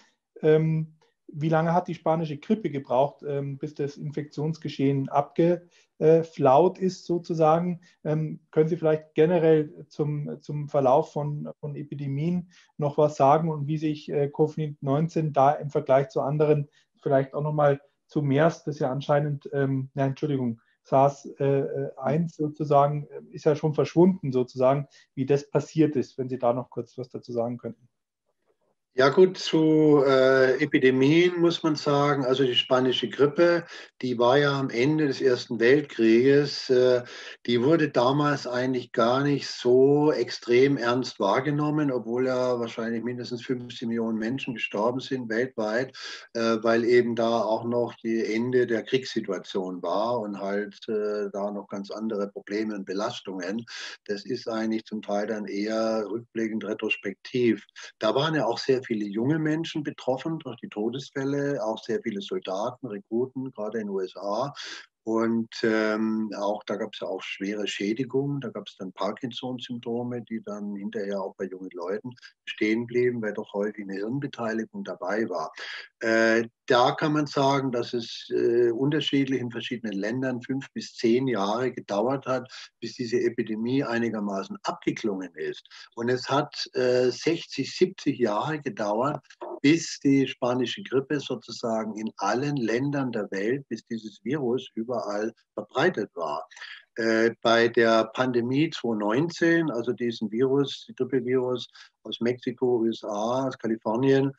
Wie lange hat die spanische Grippe gebraucht, bis das Infektionsgeschehen abgeflaut ist, sozusagen? Können Sie vielleicht generell zum Verlauf von Epidemien noch was sagen und wie sich Covid-19 da im Vergleich zu anderen, vielleicht auch nochmal zu MERS, das ja anscheinend, nein, Entschuldigung, SARS-1 sozusagen ist ja schon verschwunden, sozusagen, wie das passiert ist, wenn Sie da noch kurz was dazu sagen könnten. Ja gut, zu Epidemien muss man sagen, also die spanische Grippe, die war ja am Ende des Ersten Weltkrieges, die wurde damals eigentlich gar nicht so extrem ernst wahrgenommen, obwohl ja wahrscheinlich mindestens 15 Millionen Menschen gestorben sind weltweit, weil eben da auch noch die Ende der Kriegssituation war und halt da noch ganz andere Probleme und Belastungen. Das ist eigentlich zum Teil dann eher rückblickend retrospektiv. Da waren ja auch sehr viele junge Menschen betroffen durch die Todesfälle, auch sehr viele Soldaten, Rekruten, gerade in den USA. Und auch da gab es ja auch schwere Schädigungen. Da gab es dann Parkinson-Symptome, die dann hinterher auch bei jungen Leuten stehen blieben, weil doch häufig eine Hirnbeteiligung dabei war. Da kann man sagen, dass es unterschiedlich in verschiedenen Ländern 5 bis 10 Jahre gedauert hat, bis diese Epidemie einigermaßen abgeklungen ist. Und es hat 60, 70 Jahre gedauert, bis die spanische Grippe sozusagen in allen Ländern der Welt, bis dieses Virus überall verbreitet war. Bei der Pandemie 2019, also diesen Virus, Grippevirus aus Mexiko, USA, aus Kalifornien,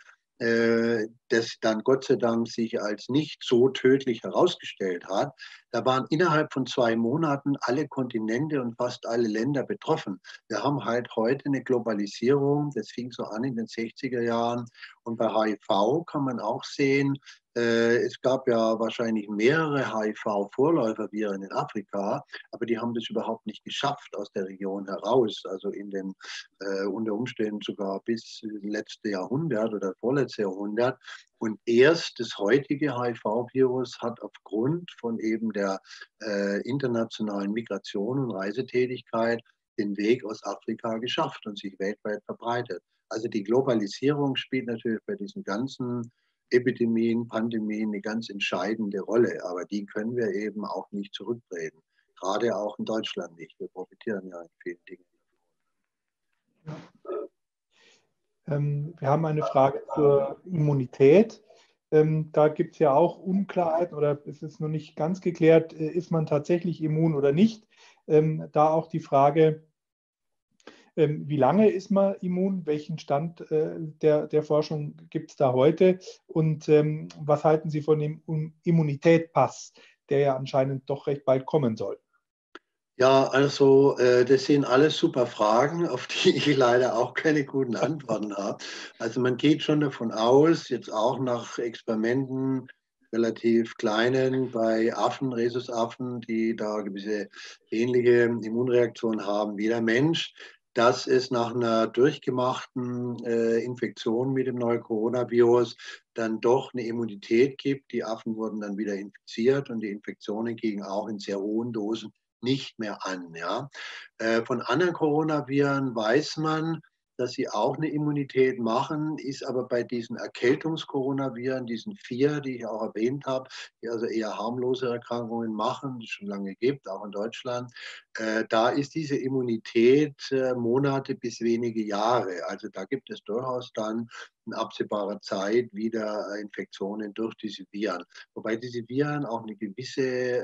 das dann Gott sei Dank sich als nicht so tödlich herausgestellt hat, da waren innerhalb von 2 Monaten alle Kontinente und fast alle Länder betroffen. Wir haben halt heute eine Globalisierung, das fing so an in den 60er Jahren. Und bei HIV kann man auch sehen, es gab ja wahrscheinlich mehrere HIV-Vorläuferviren in Afrika, aber die haben das überhaupt nicht geschafft aus der Region heraus, also in den unter Umständen sogar bis letzte Jahrhundert oder vorletzte Jahrhundert. Und erst das heutige HIV-Virus hat aufgrund von eben der internationalen Migration und Reisetätigkeit den Weg aus Afrika geschafft und sich weltweit verbreitet. Also die Globalisierung spielt natürlich bei diesen ganzen Epidemien, Pandemien eine ganz entscheidende Rolle, aber die können wir eben auch nicht zurückdrehen. Gerade auch in Deutschland nicht. Wir profitieren ja in vielen Dingen. Wir haben eine Frage zur Immunität. Da gibt es ja auch Unklarheiten oder es ist noch nicht ganz geklärt, ist man tatsächlich immun oder nicht. Da auch die Frage, wie lange ist man immun? Welchen Stand der Forschung gibt es da heute? Und was halten Sie von dem Immunitätspass, der ja anscheinend doch recht bald kommen soll? Ja, also das sind alles super Fragen, auf die ich leider auch keine guten Antworten habe. Also man geht schon davon aus, jetzt auch nach Experimenten, relativ kleinen, bei Affen, Rhesusaffen, die da gewisse ähnliche Immunreaktionen haben wie der Mensch, dass es nach einer durchgemachten Infektion mit dem neuen Coronavirus dann doch eine Immunität gibt. Die Affen wurden dann wieder infiziert und die Infektionen gingen auch in sehr hohen Dosen nicht mehr an. Ja. Von anderen Coronaviren weiß man, dass sie auch eine Immunität machen, ist aber bei diesen Erkältungskoronaviren, diesen 4, die ich auch erwähnt habe, die also eher harmlose Erkrankungen machen, die es schon lange gibt, auch in Deutschland, da ist diese Immunität Monate bis wenige Jahre. Also da gibt es durchaus dann in absehbarer Zeit wieder Infektionen durch diese Viren. Wobei diese Viren auch eine gewisse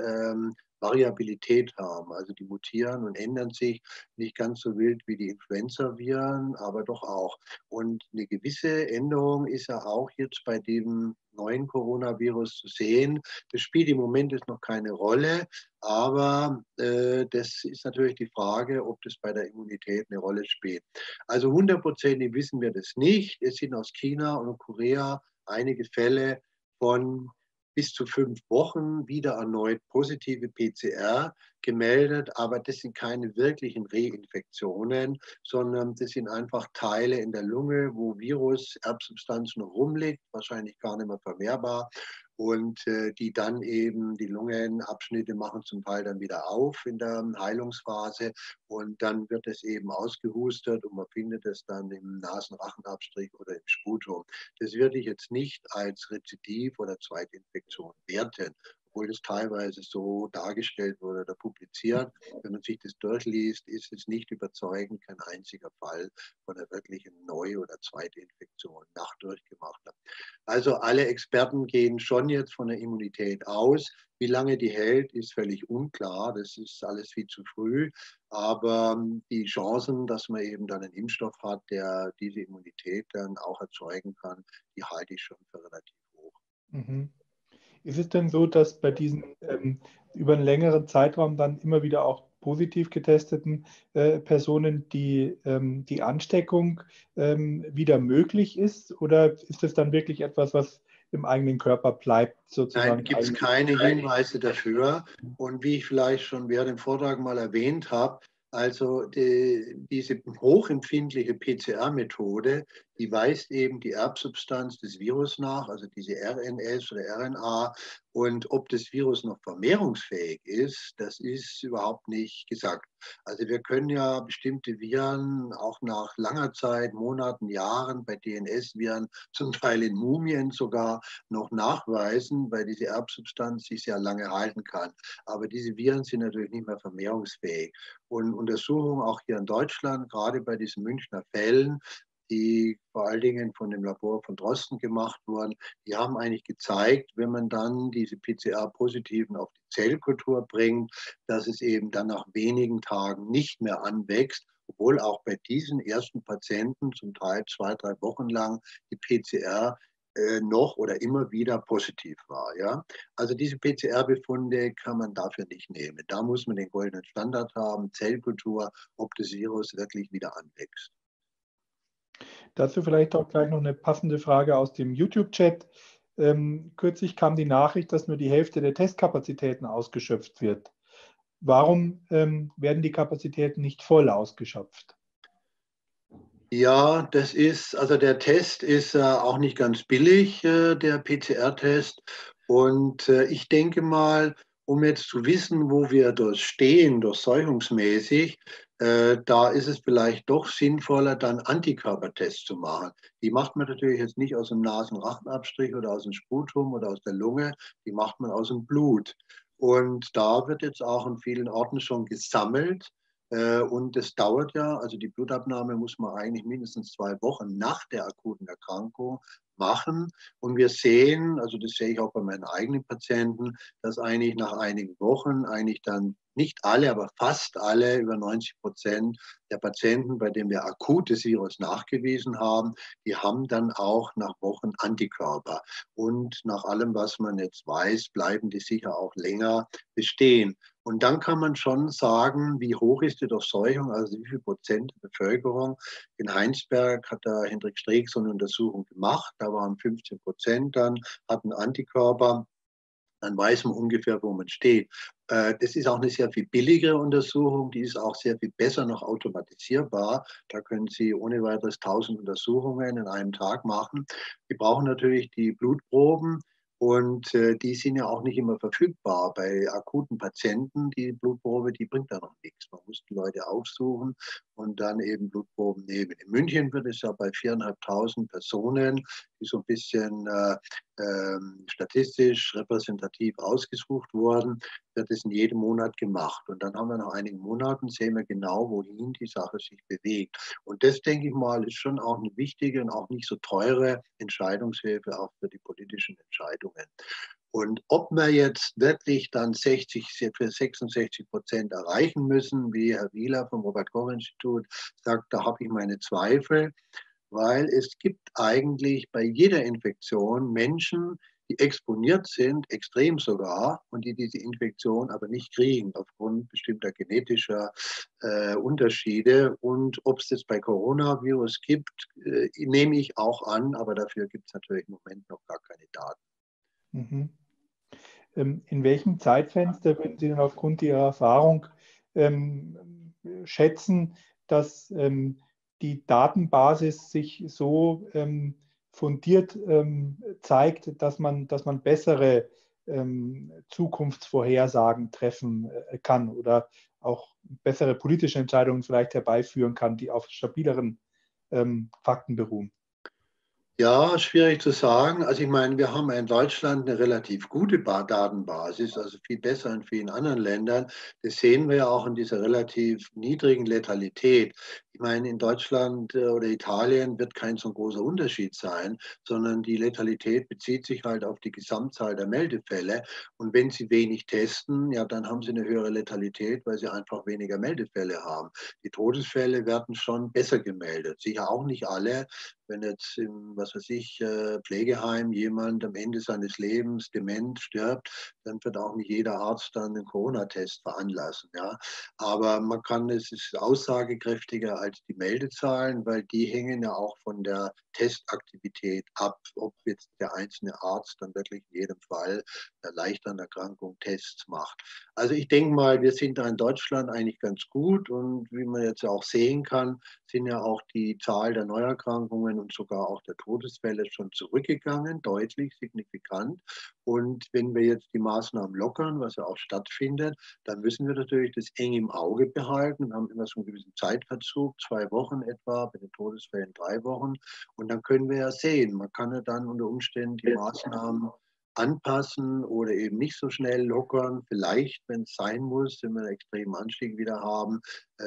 Variabilität haben. Also die mutieren und ändern sich nicht ganz so wild wie die Influenza-Viren, aber doch auch. Und eine gewisse Änderung ist ja auch jetzt bei dem neuen Coronavirus zu sehen. Das spielt im Moment jetzt noch keine Rolle, aber das ist natürlich die Frage, ob das bei der Immunität eine Rolle spielt. Also hundertprozentig wissen wir das nicht. Es sind aus China und Korea einige Fälle von bis zu 5 Wochen wieder erneut positive PCR gemeldet, aber das sind keine wirklichen Reinfektionen, sondern das sind einfach Teile in der Lunge, wo Virus, Erbsubstanz noch rumliegt, wahrscheinlich gar nicht mehr vermehrbar und die dann eben die Lungenabschnitte machen zum Teil dann wieder auf in der Heilungsphase und dann wird es eben ausgehustet und man findet es dann im Nasenrachenabstrich oder im Sputum. Das würde ich jetzt nicht als Rezidiv oder Zweitinfektion werten, obwohl das teilweise so dargestellt wurde oder publiziert. Wenn man sich das durchliest, ist es nicht überzeugend, kein einziger Fall von einer wirklichen Neu- oder Zweitinfektion nach durchgemachter. Also alle Experten gehen schon jetzt von der Immunität aus. Wie lange die hält, ist völlig unklar. Das ist alles viel zu früh. Aber die Chancen, dass man eben dann einen Impfstoff hat, der diese Immunität dann auch erzeugen kann, die halte ich schon für relativ hoch. Mhm. Ist es denn so, dass bei diesen über einen längeren Zeitraum dann immer wieder auch positiv getesteten Personen die Ansteckung wieder möglich ist? Oder ist es dann wirklich etwas, was im eigenen Körper bleibt, Nein, sozusagen? gibt es keine Hinweise dafür. Und wie ich vielleicht schon während dem Vortrag mal erwähnt habe, also diese hochempfindliche PCR-Methode, die weist eben die Erbsubstanz des Virus nach, also diese RNS oder RNA. Und ob das Virus noch vermehrungsfähig ist, das ist überhaupt nicht gesagt. Also wir können ja bestimmte Viren auch nach langer Zeit, Monaten, Jahren, bei DNS-Viren, zum Teil in Mumien sogar, noch nachweisen, weil diese Erbsubstanz sich sehr lange halten kann. Aber diese Viren sind natürlich nicht mehr vermehrungsfähig. Und Untersuchungen auch hier in Deutschland, gerade bei diesen Münchner Fällen, die vor allen Dingen von dem Labor von Drosten gemacht wurden, die haben eigentlich gezeigt, wenn man dann diese PCR-Positiven auf die Zellkultur bringt, dass es eben dann nach wenigen Tagen nicht mehr anwächst, obwohl auch bei diesen ersten Patienten zum Teil 2, 3 Wochen lang die PCR noch oder immer wieder positiv war. Ja? Also diese PCR-Befunde kann man dafür nicht nehmen. Da muss man den goldenen Standard haben, Zellkultur, ob das Virus wirklich wieder anwächst. Dazu vielleicht auch gleich noch eine passende Frage aus dem YouTube-Chat. Kürzlich kam die Nachricht, dass nur die Hälfte der Testkapazitäten ausgeschöpft wird. Warum werden die Kapazitäten nicht voll ausgeschöpft? Ja, also der Test ist auch nicht ganz billig, der PCR-Test. Und ich denke mal, um jetzt zu wissen, wo wir dort stehen, durchseuchungsmäßig, da ist es vielleicht doch sinnvoller, dann Antikörpertests zu machen. Die macht man natürlich jetzt nicht aus dem Nasenrachenabstrich oder aus dem Sputum oder aus der Lunge, die macht man aus dem Blut. Und da wird jetzt auch in vielen Orten schon gesammelt. Und das dauert ja, also die Blutabnahme muss man eigentlich mindestens 2 Wochen nach der akuten Erkrankung machen. Und wir sehen, also das sehe ich auch bei meinen eigenen Patienten, dass eigentlich nach einigen Wochen eigentlich dann nicht alle, aber fast alle, über 90% der Patienten, bei denen wir akutes Virus nachgewiesen haben, die haben dann auch nach Wochen Antikörper. Und nach allem, was man jetzt weiß, bleiben die sicher auch länger bestehen. Und dann kann man schon sagen, wie hoch ist die Durchseuchung, also wie viel Prozent der Bevölkerung. In Heinsberg hat der Hendrik Streeck so eine Untersuchung gemacht, da waren 15% dann, hatten Antikörper. Dann weiß man ungefähr, wo man steht. Das ist auch eine sehr viel billigere Untersuchung, die ist auch sehr viel besser noch automatisierbar. Da können Sie ohne weiteres 1000 Untersuchungen in einem Tag machen. Sie brauchen natürlich die Blutproben und die sind ja auch nicht immer verfügbar. Bei akuten Patienten, die Blutprobe, die bringt da noch nichts. Man muss die Leute aufsuchen und dann eben Blutproben nehmen. In München wird es ja bei 4.500 Personen, die so ein bisschen statistisch repräsentativ ausgesucht wurden, wird es in jedem Monat gemacht. Und dann haben wir nach einigen Monaten, sehen wir genau, wohin die Sache sich bewegt. Und das, denke ich mal, ist schon auch eine wichtige und auch nicht so teure Entscheidungshilfe auch für die politischen Entscheidungen. Und ob wir jetzt wirklich dann 66% erreichen müssen, wie Herr Wieler vom Robert-Koch-Institut sagt, da habe ich meine Zweifel, weil es gibt eigentlich bei jeder Infektion Menschen, die exponiert sind, extrem sogar, und die diese Infektion aber nicht kriegen aufgrund bestimmter genetischer Unterschiede. Und ob es das bei Coronavirus gibt, nehme ich auch an, aber dafür gibt es natürlich im Moment noch gar keine Daten. Mhm. In welchem Zeitfenster würden Sie denn aufgrund Ihrer Erfahrung schätzen, dass die Datenbasis sich so fundiert zeigt, dass man bessere Zukunftsvorhersagen treffen kann oder auch bessere politische Entscheidungen vielleicht herbeiführen kann, die auf stabileren Fakten beruhen? Ja, schwierig zu sagen. Also ich meine, wir haben in Deutschland eine relativ gute Datenbasis, also viel besser in vielen anderen Ländern. Das sehen wir ja auch in dieser relativ niedrigen Letalität. Ich meine, in Deutschland oder Italien wird kein so großer Unterschied sein, sondern die Letalität bezieht sich halt auf die Gesamtzahl der Meldefälle. Und wenn Sie wenig testen, ja, dann haben Sie eine höhere Letalität, weil Sie einfach weniger Meldefälle haben. Die Todesfälle werden schon besser gemeldet. Sicher auch nicht alle. Wenn jetzt im, was weiß ich, Pflegeheim jemand am Ende seines Lebens dement stirbt, dann wird auch nicht jeder Arzt dann einen Corona-Test veranlassen. Ja? Aber man kann, es ist aussagekräftiger als die Meldezahlen, weil die hängen ja auch von der Testaktivität ab, ob jetzt der einzelne Arzt dann wirklich in jedem Fall der leichteren Erkrankung Tests macht. Also ich denke mal, wir sind da in Deutschland eigentlich ganz gut und wie man jetzt auch sehen kann, sind ja auch die Zahl der Neuerkrankungen und sogar auch der Todesfälle schon zurückgegangen, deutlich, signifikant. Und wenn wir jetzt die Maßnahmen lockern, was ja auch stattfindet, dann müssen wir natürlich das eng im Auge behalten. Wir haben immer so einen gewissen Zeitverzug, 2 Wochen etwa, bei den Todesfällen 3 Wochen. Und dann können wir ja sehen, man kann ja dann unter Umständen die Maßnahmen anpassen oder eben nicht so schnell lockern. Vielleicht, wenn es sein muss, wenn wir einen extremen Anstieg wieder haben,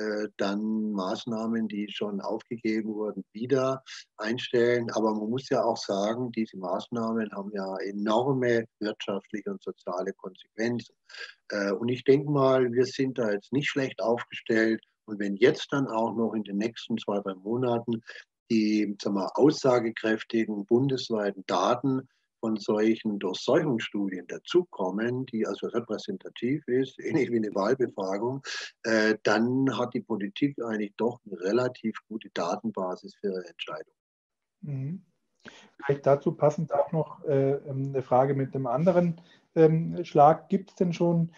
dann Maßnahmen, die schon aufgegeben wurden, wieder einstellen. Aber man muss ja auch sagen, diese Maßnahmen haben ja enorme wirtschaftliche und soziale Konsequenzen. Und ich denke mal, wir sind da jetzt nicht schlecht aufgestellt. Und wenn jetzt dann auch noch in den nächsten 2, 3 Monaten die, sagen wir, aussagekräftigen bundesweiten Daten von solchen Durchseuchungsstudien dazukommen, die also repräsentativ ist, ähnlich wie eine Wahlbefragung, dann hat die Politik eigentlich doch eine relativ gute Datenbasis für ihre Entscheidung. Mhm. Vielleicht dazu passend auch noch eine Frage mit einem anderen Schlag. Gibt es denn schon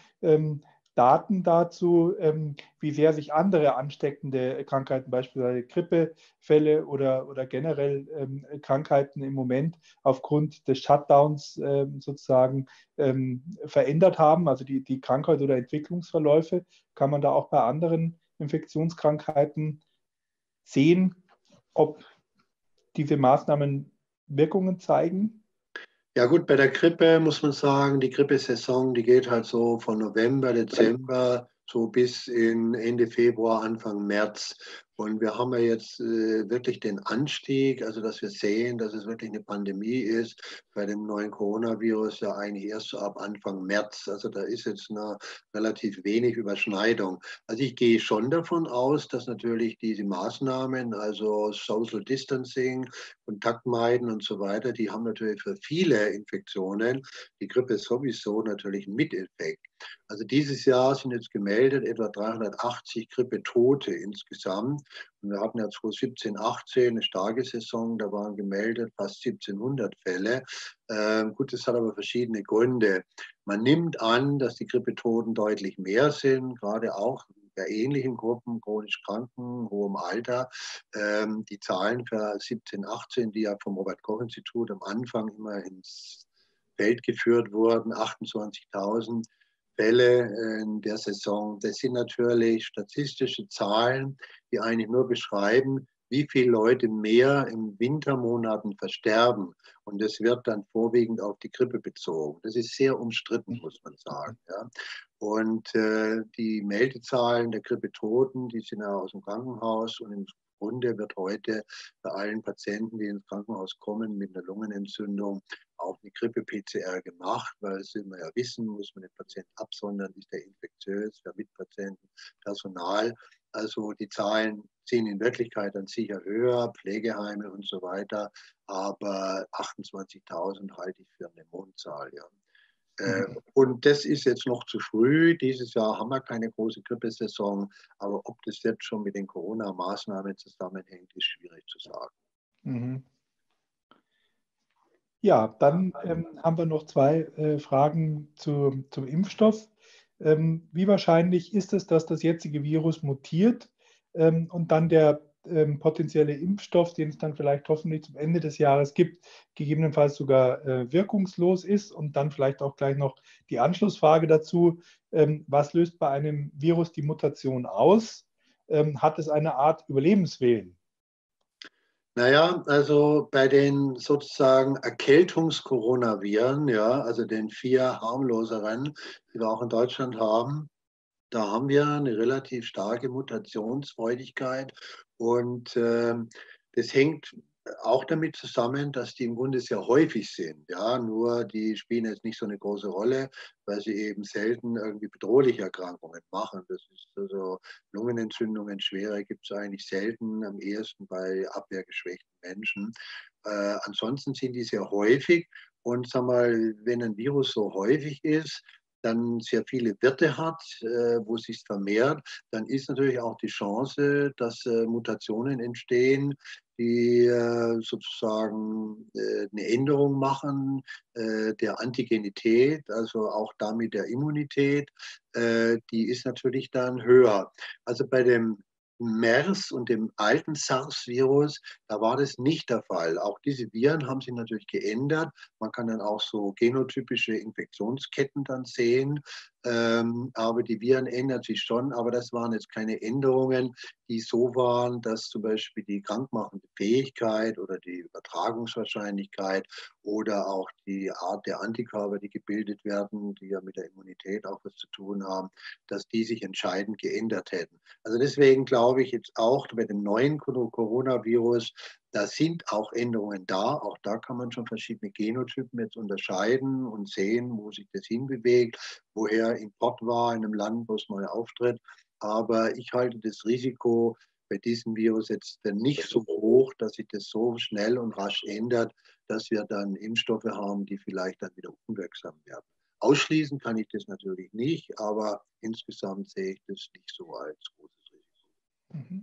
Daten dazu, wie sehr sich andere ansteckende Krankheiten, beispielsweise Grippefälle oder generell Krankheiten im Moment aufgrund des Shutdowns sozusagen verändert haben, also die Krankheit oder Entwicklungsverläufe? Kann man da auch bei anderen Infektionskrankheiten sehen, ob diese Maßnahmen Wirkungen zeigen? Ja gut, bei der Grippe muss man sagen, die Grippesaison, die geht halt so von November, Dezember so bis in Ende Februar, Anfang März. Und wir haben ja jetzt wirklich den Anstieg, also dass wir sehen, dass es wirklich eine Pandemie ist, bei dem neuen Coronavirus ja eigentlich erst so ab Anfang März. Also da ist jetzt eine relativ wenig Überschneidung. Also ich gehe schon davon aus, dass natürlich diese Maßnahmen, also Social Distancing, Kontakt meiden und so weiter, die haben natürlich für viele Infektionen, die Grippe sowieso natürlich einen Miteffekt. Also dieses Jahr sind jetzt gemeldet etwa 380 Grippetote insgesamt. Und wir hatten ja 2017, 18 eine starke Saison, da waren gemeldet fast 1700 Fälle. Gut, das hat aber verschiedene Gründe. Man nimmt an, dass die Grippetoten deutlich mehr sind, gerade auch bei ähnlichen Gruppen, chronisch Kranken, hohem Alter. Die Zahlen für 17, 18, die ja vom Robert-Koch-Institut am Anfang immer ins Feld geführt wurden, 28.000 Fälle in der Saison. Das sind natürlich statistische Zahlen, die eigentlich nur beschreiben, wie viele Leute mehr in Wintermonaten versterben. Und das wird dann vorwiegend auf die Grippe bezogen. Das ist sehr umstritten, muss man sagen. Ja. Und die Meldezahlen der Grippetoten, die sind ja aus dem Krankenhaus und im Grunde wird heute bei allen Patienten, die ins Krankenhaus kommen mit einer Lungenentzündung, auch eine Grippe-PCR gemacht, weil es immer ja wissen, muss man den Patienten absondern, ist der infektiös, wer Mitpatienten, Personal. Also die Zahlen sind in Wirklichkeit dann sicher höher, Pflegeheime und so weiter, aber 28.000 halte ich für eine Mondzahl. Ja. Und das ist jetzt noch zu früh. Dieses Jahr haben wir keine große Grippesaison, aber ob das jetzt schon mit den Corona-Maßnahmen zusammenhängt, ist schwierig zu sagen. Mhm. Ja, dann haben wir noch zwei Fragen zum Impfstoff. Wie wahrscheinlich ist es, dass das jetzige Virus mutiert und dann der potenzielle Impfstoff, den es dann vielleicht hoffentlich zum Ende des Jahres gibt, gegebenenfalls sogar wirkungslos ist? Und dann vielleicht auch gleich noch die Anschlussfrage dazu. Was löst bei einem Virus die Mutation aus? Hat es eine Art Überlebenswillen? Naja, also bei den sozusagen Erkältungs-Coronaviren, ja, also den 4 harmloseren, die wir auch in Deutschland haben, da haben wir eine relativ starke Mutationsfreudigkeit und das hängt auch damit zusammen, dass die im Grunde sehr häufig sind. Ja, nur die spielen jetzt nicht so eine große Rolle, weil sie eben selten irgendwie bedrohliche Erkrankungen machen. Das ist also Lungenentzündungen, schwere gibt es eigentlich selten, am ehesten bei abwehrgeschwächten Menschen. Ansonsten sind die sehr häufig und sag mal, wenn ein Virus so häufig ist, dann sehr viele Wirte hat, wo es sich vermehrt, dann ist natürlich auch die Chance, dass Mutationen entstehen, die sozusagen eine Änderung machen der Antigenität, also auch damit der Immunität, die ist natürlich dann höher. Also bei dem MERS und dem alten SARS-Virus, da war das nicht der Fall. Auch diese Viren haben sich natürlich geändert. Man kann dann auch so genotypische Infektionsketten dann sehen. Aber die Viren ändern sich schon. Aber das waren jetzt keine Änderungen, die so waren, dass zum Beispiel die krankmachende Fähigkeit oder die Übertragungswahrscheinlichkeit oder auch die Art der Antikörper, die gebildet werden, die ja mit der Immunität auch was zu tun haben, dass die sich entscheidend geändert hätten. Also deswegen glaube ich jetzt auch bei dem neuen Coronavirus, da sind auch Änderungen da. Auch da kann man schon verschiedene Genotypen jetzt unterscheiden und sehen, wo sich das hinbewegt, woher Import war in einem Land, wo es neu auftritt. Aber ich halte das Risiko bei diesem Virus jetzt nicht so hoch, dass sich das so schnell und rasch ändert, dass wir dann Impfstoffe haben, die vielleicht dann wieder unwirksam werden. Ausschließen kann ich das natürlich nicht, aber insgesamt sehe ich das nicht so als großes Risiko. Mhm.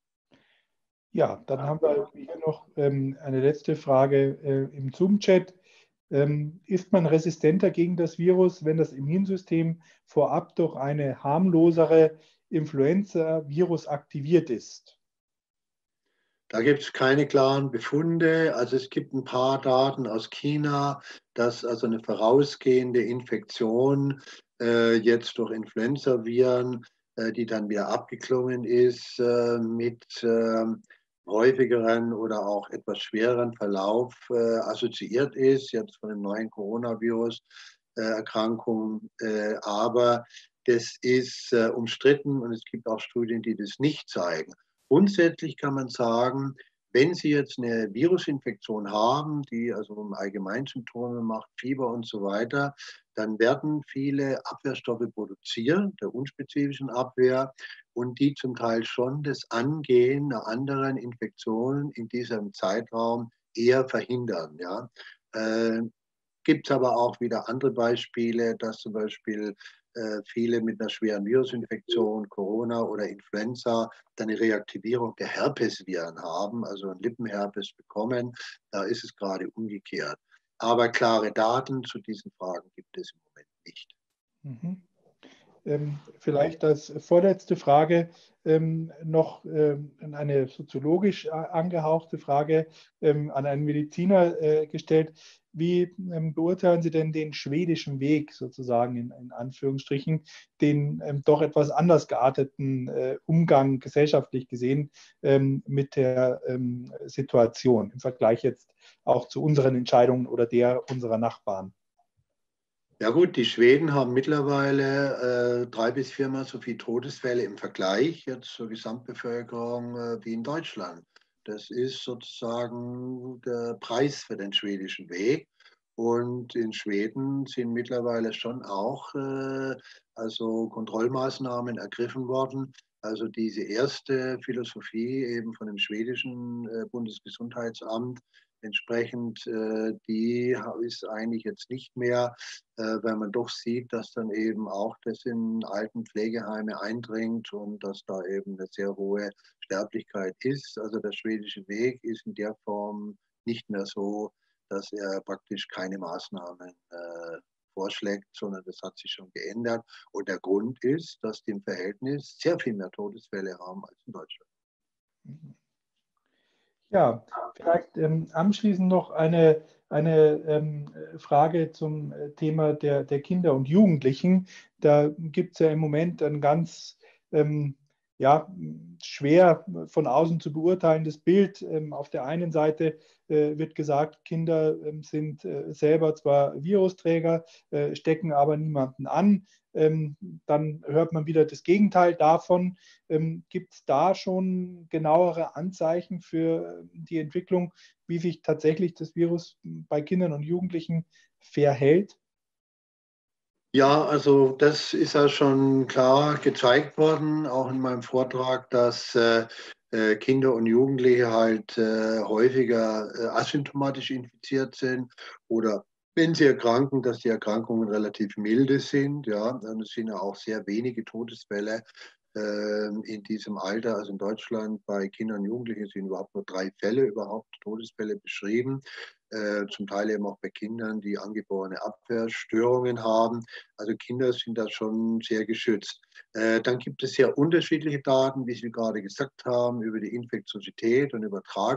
Ja, dann haben wir hier noch eine letzte Frage im Zoom-Chat. Ist man resistenter gegen das Virus, wenn das Immunsystem vorab durch eine harmlosere Influenza-Virus aktiviert ist? Da gibt es keine klaren Befunde. Also es gibt ein paar Daten aus China, dass also eine vorausgehende Infektion jetzt durch Influenzaviren, die dann wieder abgeklungen ist, mit häufigeren oder auch etwas schwereren Verlauf assoziiert ist, jetzt von dem neuen Coronavirus-Erkrankung. Aber das ist umstritten und es gibt auch Studien, die das nicht zeigen. Grundsätzlich kann man sagen, wenn Sie jetzt eine Virusinfektion haben, die also Allgemeinsymptome macht, Fieber und so weiter, dann werden viele Abwehrstoffe produziert, der unspezifischen Abwehr, und die zum Teil schon das Angehen einer anderen Infektion in diesem Zeitraum eher verhindern. Ja. Gibt es aber auch wieder andere Beispiele, dass zum Beispiel viele mit einer schweren Virusinfektion, Corona oder Influenza, dann eine Reaktivierung der Herpesviren haben, also einen Lippenherpes bekommen. Da ist es gerade umgekehrt. Aber klare Daten zu diesen Fragen gibt es im Moment nicht. Mhm. Vielleicht als vorletzte Frage noch eine soziologisch angehauchte Frage an einen Mediziner gestellt. Wie beurteilen Sie denn den schwedischen Weg sozusagen in Anführungsstrichen, den doch etwas anders gearteten Umgang gesellschaftlich gesehen mit der Situation im Vergleich jetzt auch zu unseren Entscheidungen oder der unserer Nachbarn? Ja gut, die Schweden haben mittlerweile 3- bis 4-mal so viele Todesfälle im Vergleich jetzt zur Gesamtbevölkerung wie in Deutschland. Das ist sozusagen der Preis für den schwedischen Weg. Und in Schweden sind mittlerweile schon auch also Kontrollmaßnahmen ergriffen worden. Also diese erste Philosophie eben von dem schwedischen Bundesgesundheitsamt entsprechend, die ist eigentlich jetzt nicht mehr, weil man doch sieht, dass dann eben auch das in alten Pflegeheime eindringt und dass da eben eine sehr hohe Sterblichkeit ist. Also der schwedische Weg ist in der Form nicht mehr so, dass er praktisch keine Maßnahmen vorschlägt, sondern das hat sich schon geändert. Und der Grund ist, dass die im Verhältnis sehr viel mehr Todesfälle haben als in Deutschland. Ja, vielleicht anschließend noch eine Frage zum Thema der Kinder und Jugendlichen. Da gibt es ja im Moment ein ganz ja, schwer von außen zu beurteilendes Bild. Auf der einen Seite wird gesagt, Kinder sind selber zwar Virusträger, stecken aber niemanden an. Dann hört man wieder das Gegenteil davon. Gibt es da schon genauere Anzeichen für die Entwicklung, wie sich tatsächlich das Virus bei Kindern und Jugendlichen verhält? Ja, also das ist ja schon klar gezeigt worden, auch in meinem Vortrag, dass Kinder und Jugendliche halt häufiger asymptomatisch infiziert sind oder wenn sie erkranken, dass die Erkrankungen relativ milde sind. Ja, und es sind ja auch sehr wenige Todesfälle in diesem Alter. Also in Deutschland bei Kindern und Jugendlichen sind überhaupt nur 3 Fälle, überhaupt Todesfälle beschrieben. Zum Teil eben auch bei Kindern, die angeborene Abwehrstörungen haben. Also Kinder sind da schon sehr geschützt. Dann gibt es sehr unterschiedliche Daten, wie Sie gerade gesagt haben, über die Infektiosität und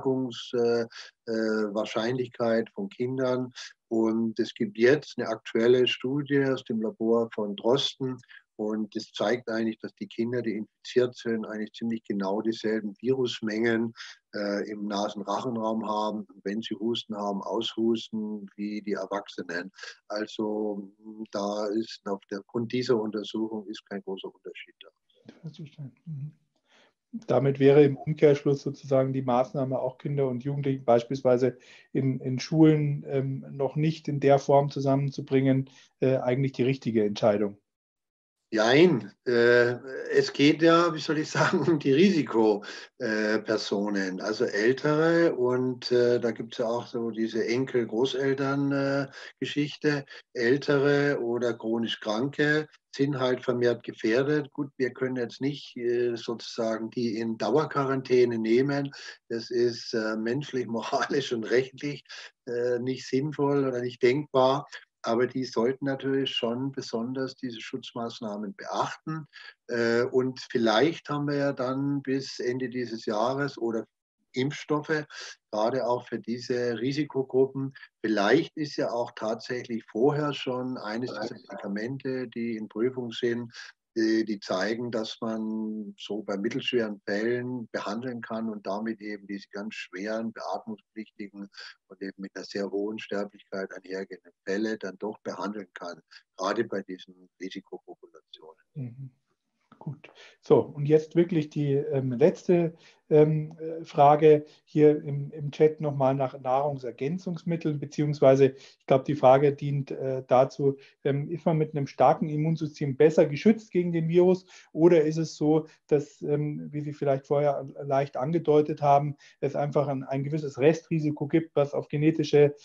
Übertragungswahrscheinlichkeit von Kindern. Und es gibt jetzt eine aktuelle Studie aus dem Labor von Drosten, und das zeigt eigentlich, dass die Kinder, die infiziert sind, eigentlich ziemlich genau dieselben Virusmengen im Nasenrachenraum haben. Und wenn sie Husten haben, aushusten wie die Erwachsenen. Also da ist aufgrund dieser Untersuchung ist kein großer Unterschied da. Damit wäre im Umkehrschluss sozusagen die Maßnahme, auch Kinder und Jugendliche beispielsweise in Schulen noch nicht in der Form zusammenzubringen, eigentlich die richtige Entscheidung. Nein, es geht ja, wie soll ich sagen, um die Risikopersonen, also Ältere, und da gibt es ja auch so diese Enkel-Großeltern-Geschichte. Ältere oder chronisch Kranke sind halt vermehrt gefährdet. Gut, wir können jetzt nicht sozusagen die in Dauerquarantäne nehmen. Das ist menschlich, moralisch und rechtlich nicht sinnvoll oder nicht denkbar. Aber die sollten natürlich schon besonders diese Schutzmaßnahmen beachten. Und vielleicht haben wir ja dann bis Ende dieses Jahres oder Impfstoffe, gerade auch für diese Risikogruppen. Vielleicht ist ja auch tatsächlich vorher schon eines dieser Medikamente, die in Prüfung sind, die zeigen, dass man so bei mittelschweren Fällen behandeln kann und damit eben diese ganz schweren, beatmungspflichtigen und eben mit einer sehr hohen Sterblichkeit einhergehenden Fälle dann doch behandeln kann, gerade bei diesen Risikopopulationen. Mhm. Gut, so und jetzt wirklich die letzte Frage hier im Chat nochmal nach Nahrungsergänzungsmitteln, beziehungsweise ich glaube, die Frage dient dazu, ist man mit einem starken Immunsystem besser geschützt gegen den Virus oder ist es so, dass, wie Sie vielleicht vorher leicht angedeutet haben, es einfach ein gewisses Restrisiko gibt, was auf genetische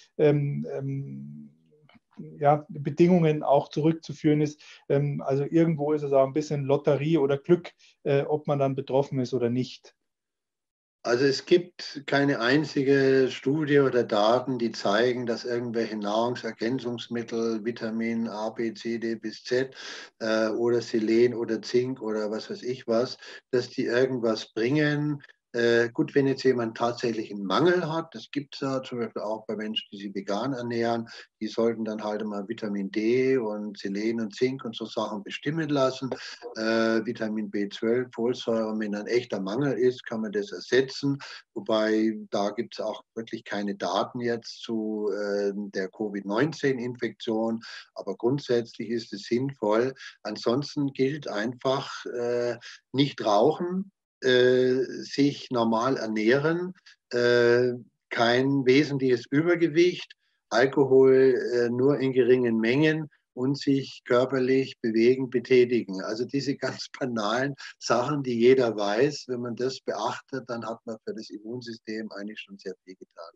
ja, Bedingungen auch zurückzuführen ist. Also irgendwo ist es auch ein bisschen Lotterie oder Glück, ob man dann betroffen ist oder nicht. Also es gibt keine einzige Studie oder Daten, die zeigen, dass irgendwelche Nahrungsergänzungsmittel, Vitamin A, B, C, D bis Z oder Selen oder Zink oder was weiß ich was, dass die irgendwas bringen. Gut, wenn jetzt jemand tatsächlich einen Mangel hat, das gibt es ja zum Beispiel auch bei Menschen, die sich vegan ernähren, die sollten dann halt mal Vitamin D und Selen und Zink und so Sachen bestimmen lassen. Vitamin B12, Folsäure, wenn ein echter Mangel ist, kann man das ersetzen. Wobei da gibt es auch wirklich keine Daten jetzt zu der Covid-19-Infektion, aber grundsätzlich ist es sinnvoll. Ansonsten gilt einfach nicht rauchen, sich normal ernähren, kein wesentliches Übergewicht, Alkohol nur in geringen Mengen und sich körperlich bewegen, betätigen. Also diese ganz banalen Sachen, die jeder weiß, wenn man das beachtet, dann hat man für das Immunsystem eigentlich schon sehr viel getan.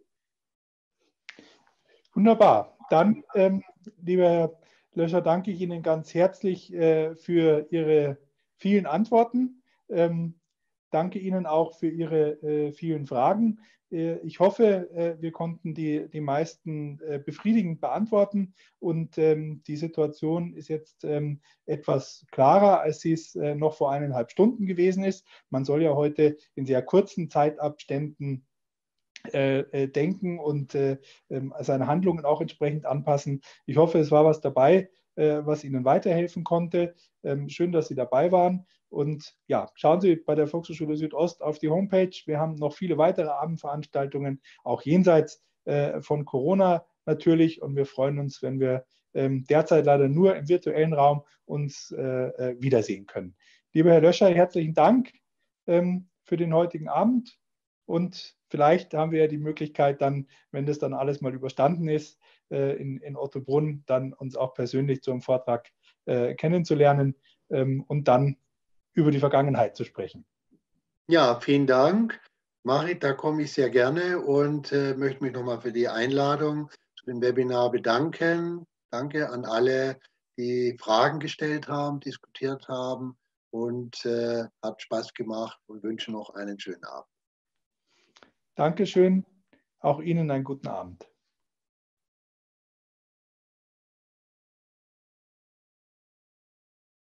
Wunderbar. Dann, lieber Herr Löscher, danke ich Ihnen ganz herzlich für Ihre vielen Antworten. Danke Ihnen auch für Ihre vielen Fragen. Ich hoffe, wir konnten die meisten befriedigend beantworten und die Situation ist jetzt etwas klarer, als sie es noch vor 1,5 Stunden gewesen ist. Man soll ja heute in sehr kurzen Zeitabständen denken und seine Handlungen auch entsprechend anpassen. Ich hoffe, es war was dabei, was Ihnen weiterhelfen konnte. Schön, dass Sie dabei waren. Und ja, schauen Sie bei der Volkshochschule Südost auf die Homepage. Wir haben noch viele weitere Abendveranstaltungen, auch jenseits von Corona natürlich. Und wir freuen uns, wenn wir derzeit leider nur im virtuellen Raum uns wiedersehen können. Lieber Herr Löscher, herzlichen Dank für den heutigen Abend. Und vielleicht haben wir ja die Möglichkeit dann, wenn das dann alles mal überstanden ist, in Ottobrunn dann uns auch persönlich zu einem Vortrag kennenzulernen und dann über die Vergangenheit zu sprechen. Ja, vielen Dank. Marit, da komme ich sehr gerne und möchte mich nochmal für die Einladung zu dem Webinar bedanken. Danke an alle, die Fragen gestellt haben, diskutiert haben und hat Spaß gemacht und wünsche noch einen schönen Abend. Dankeschön. Auch Ihnen einen guten Abend.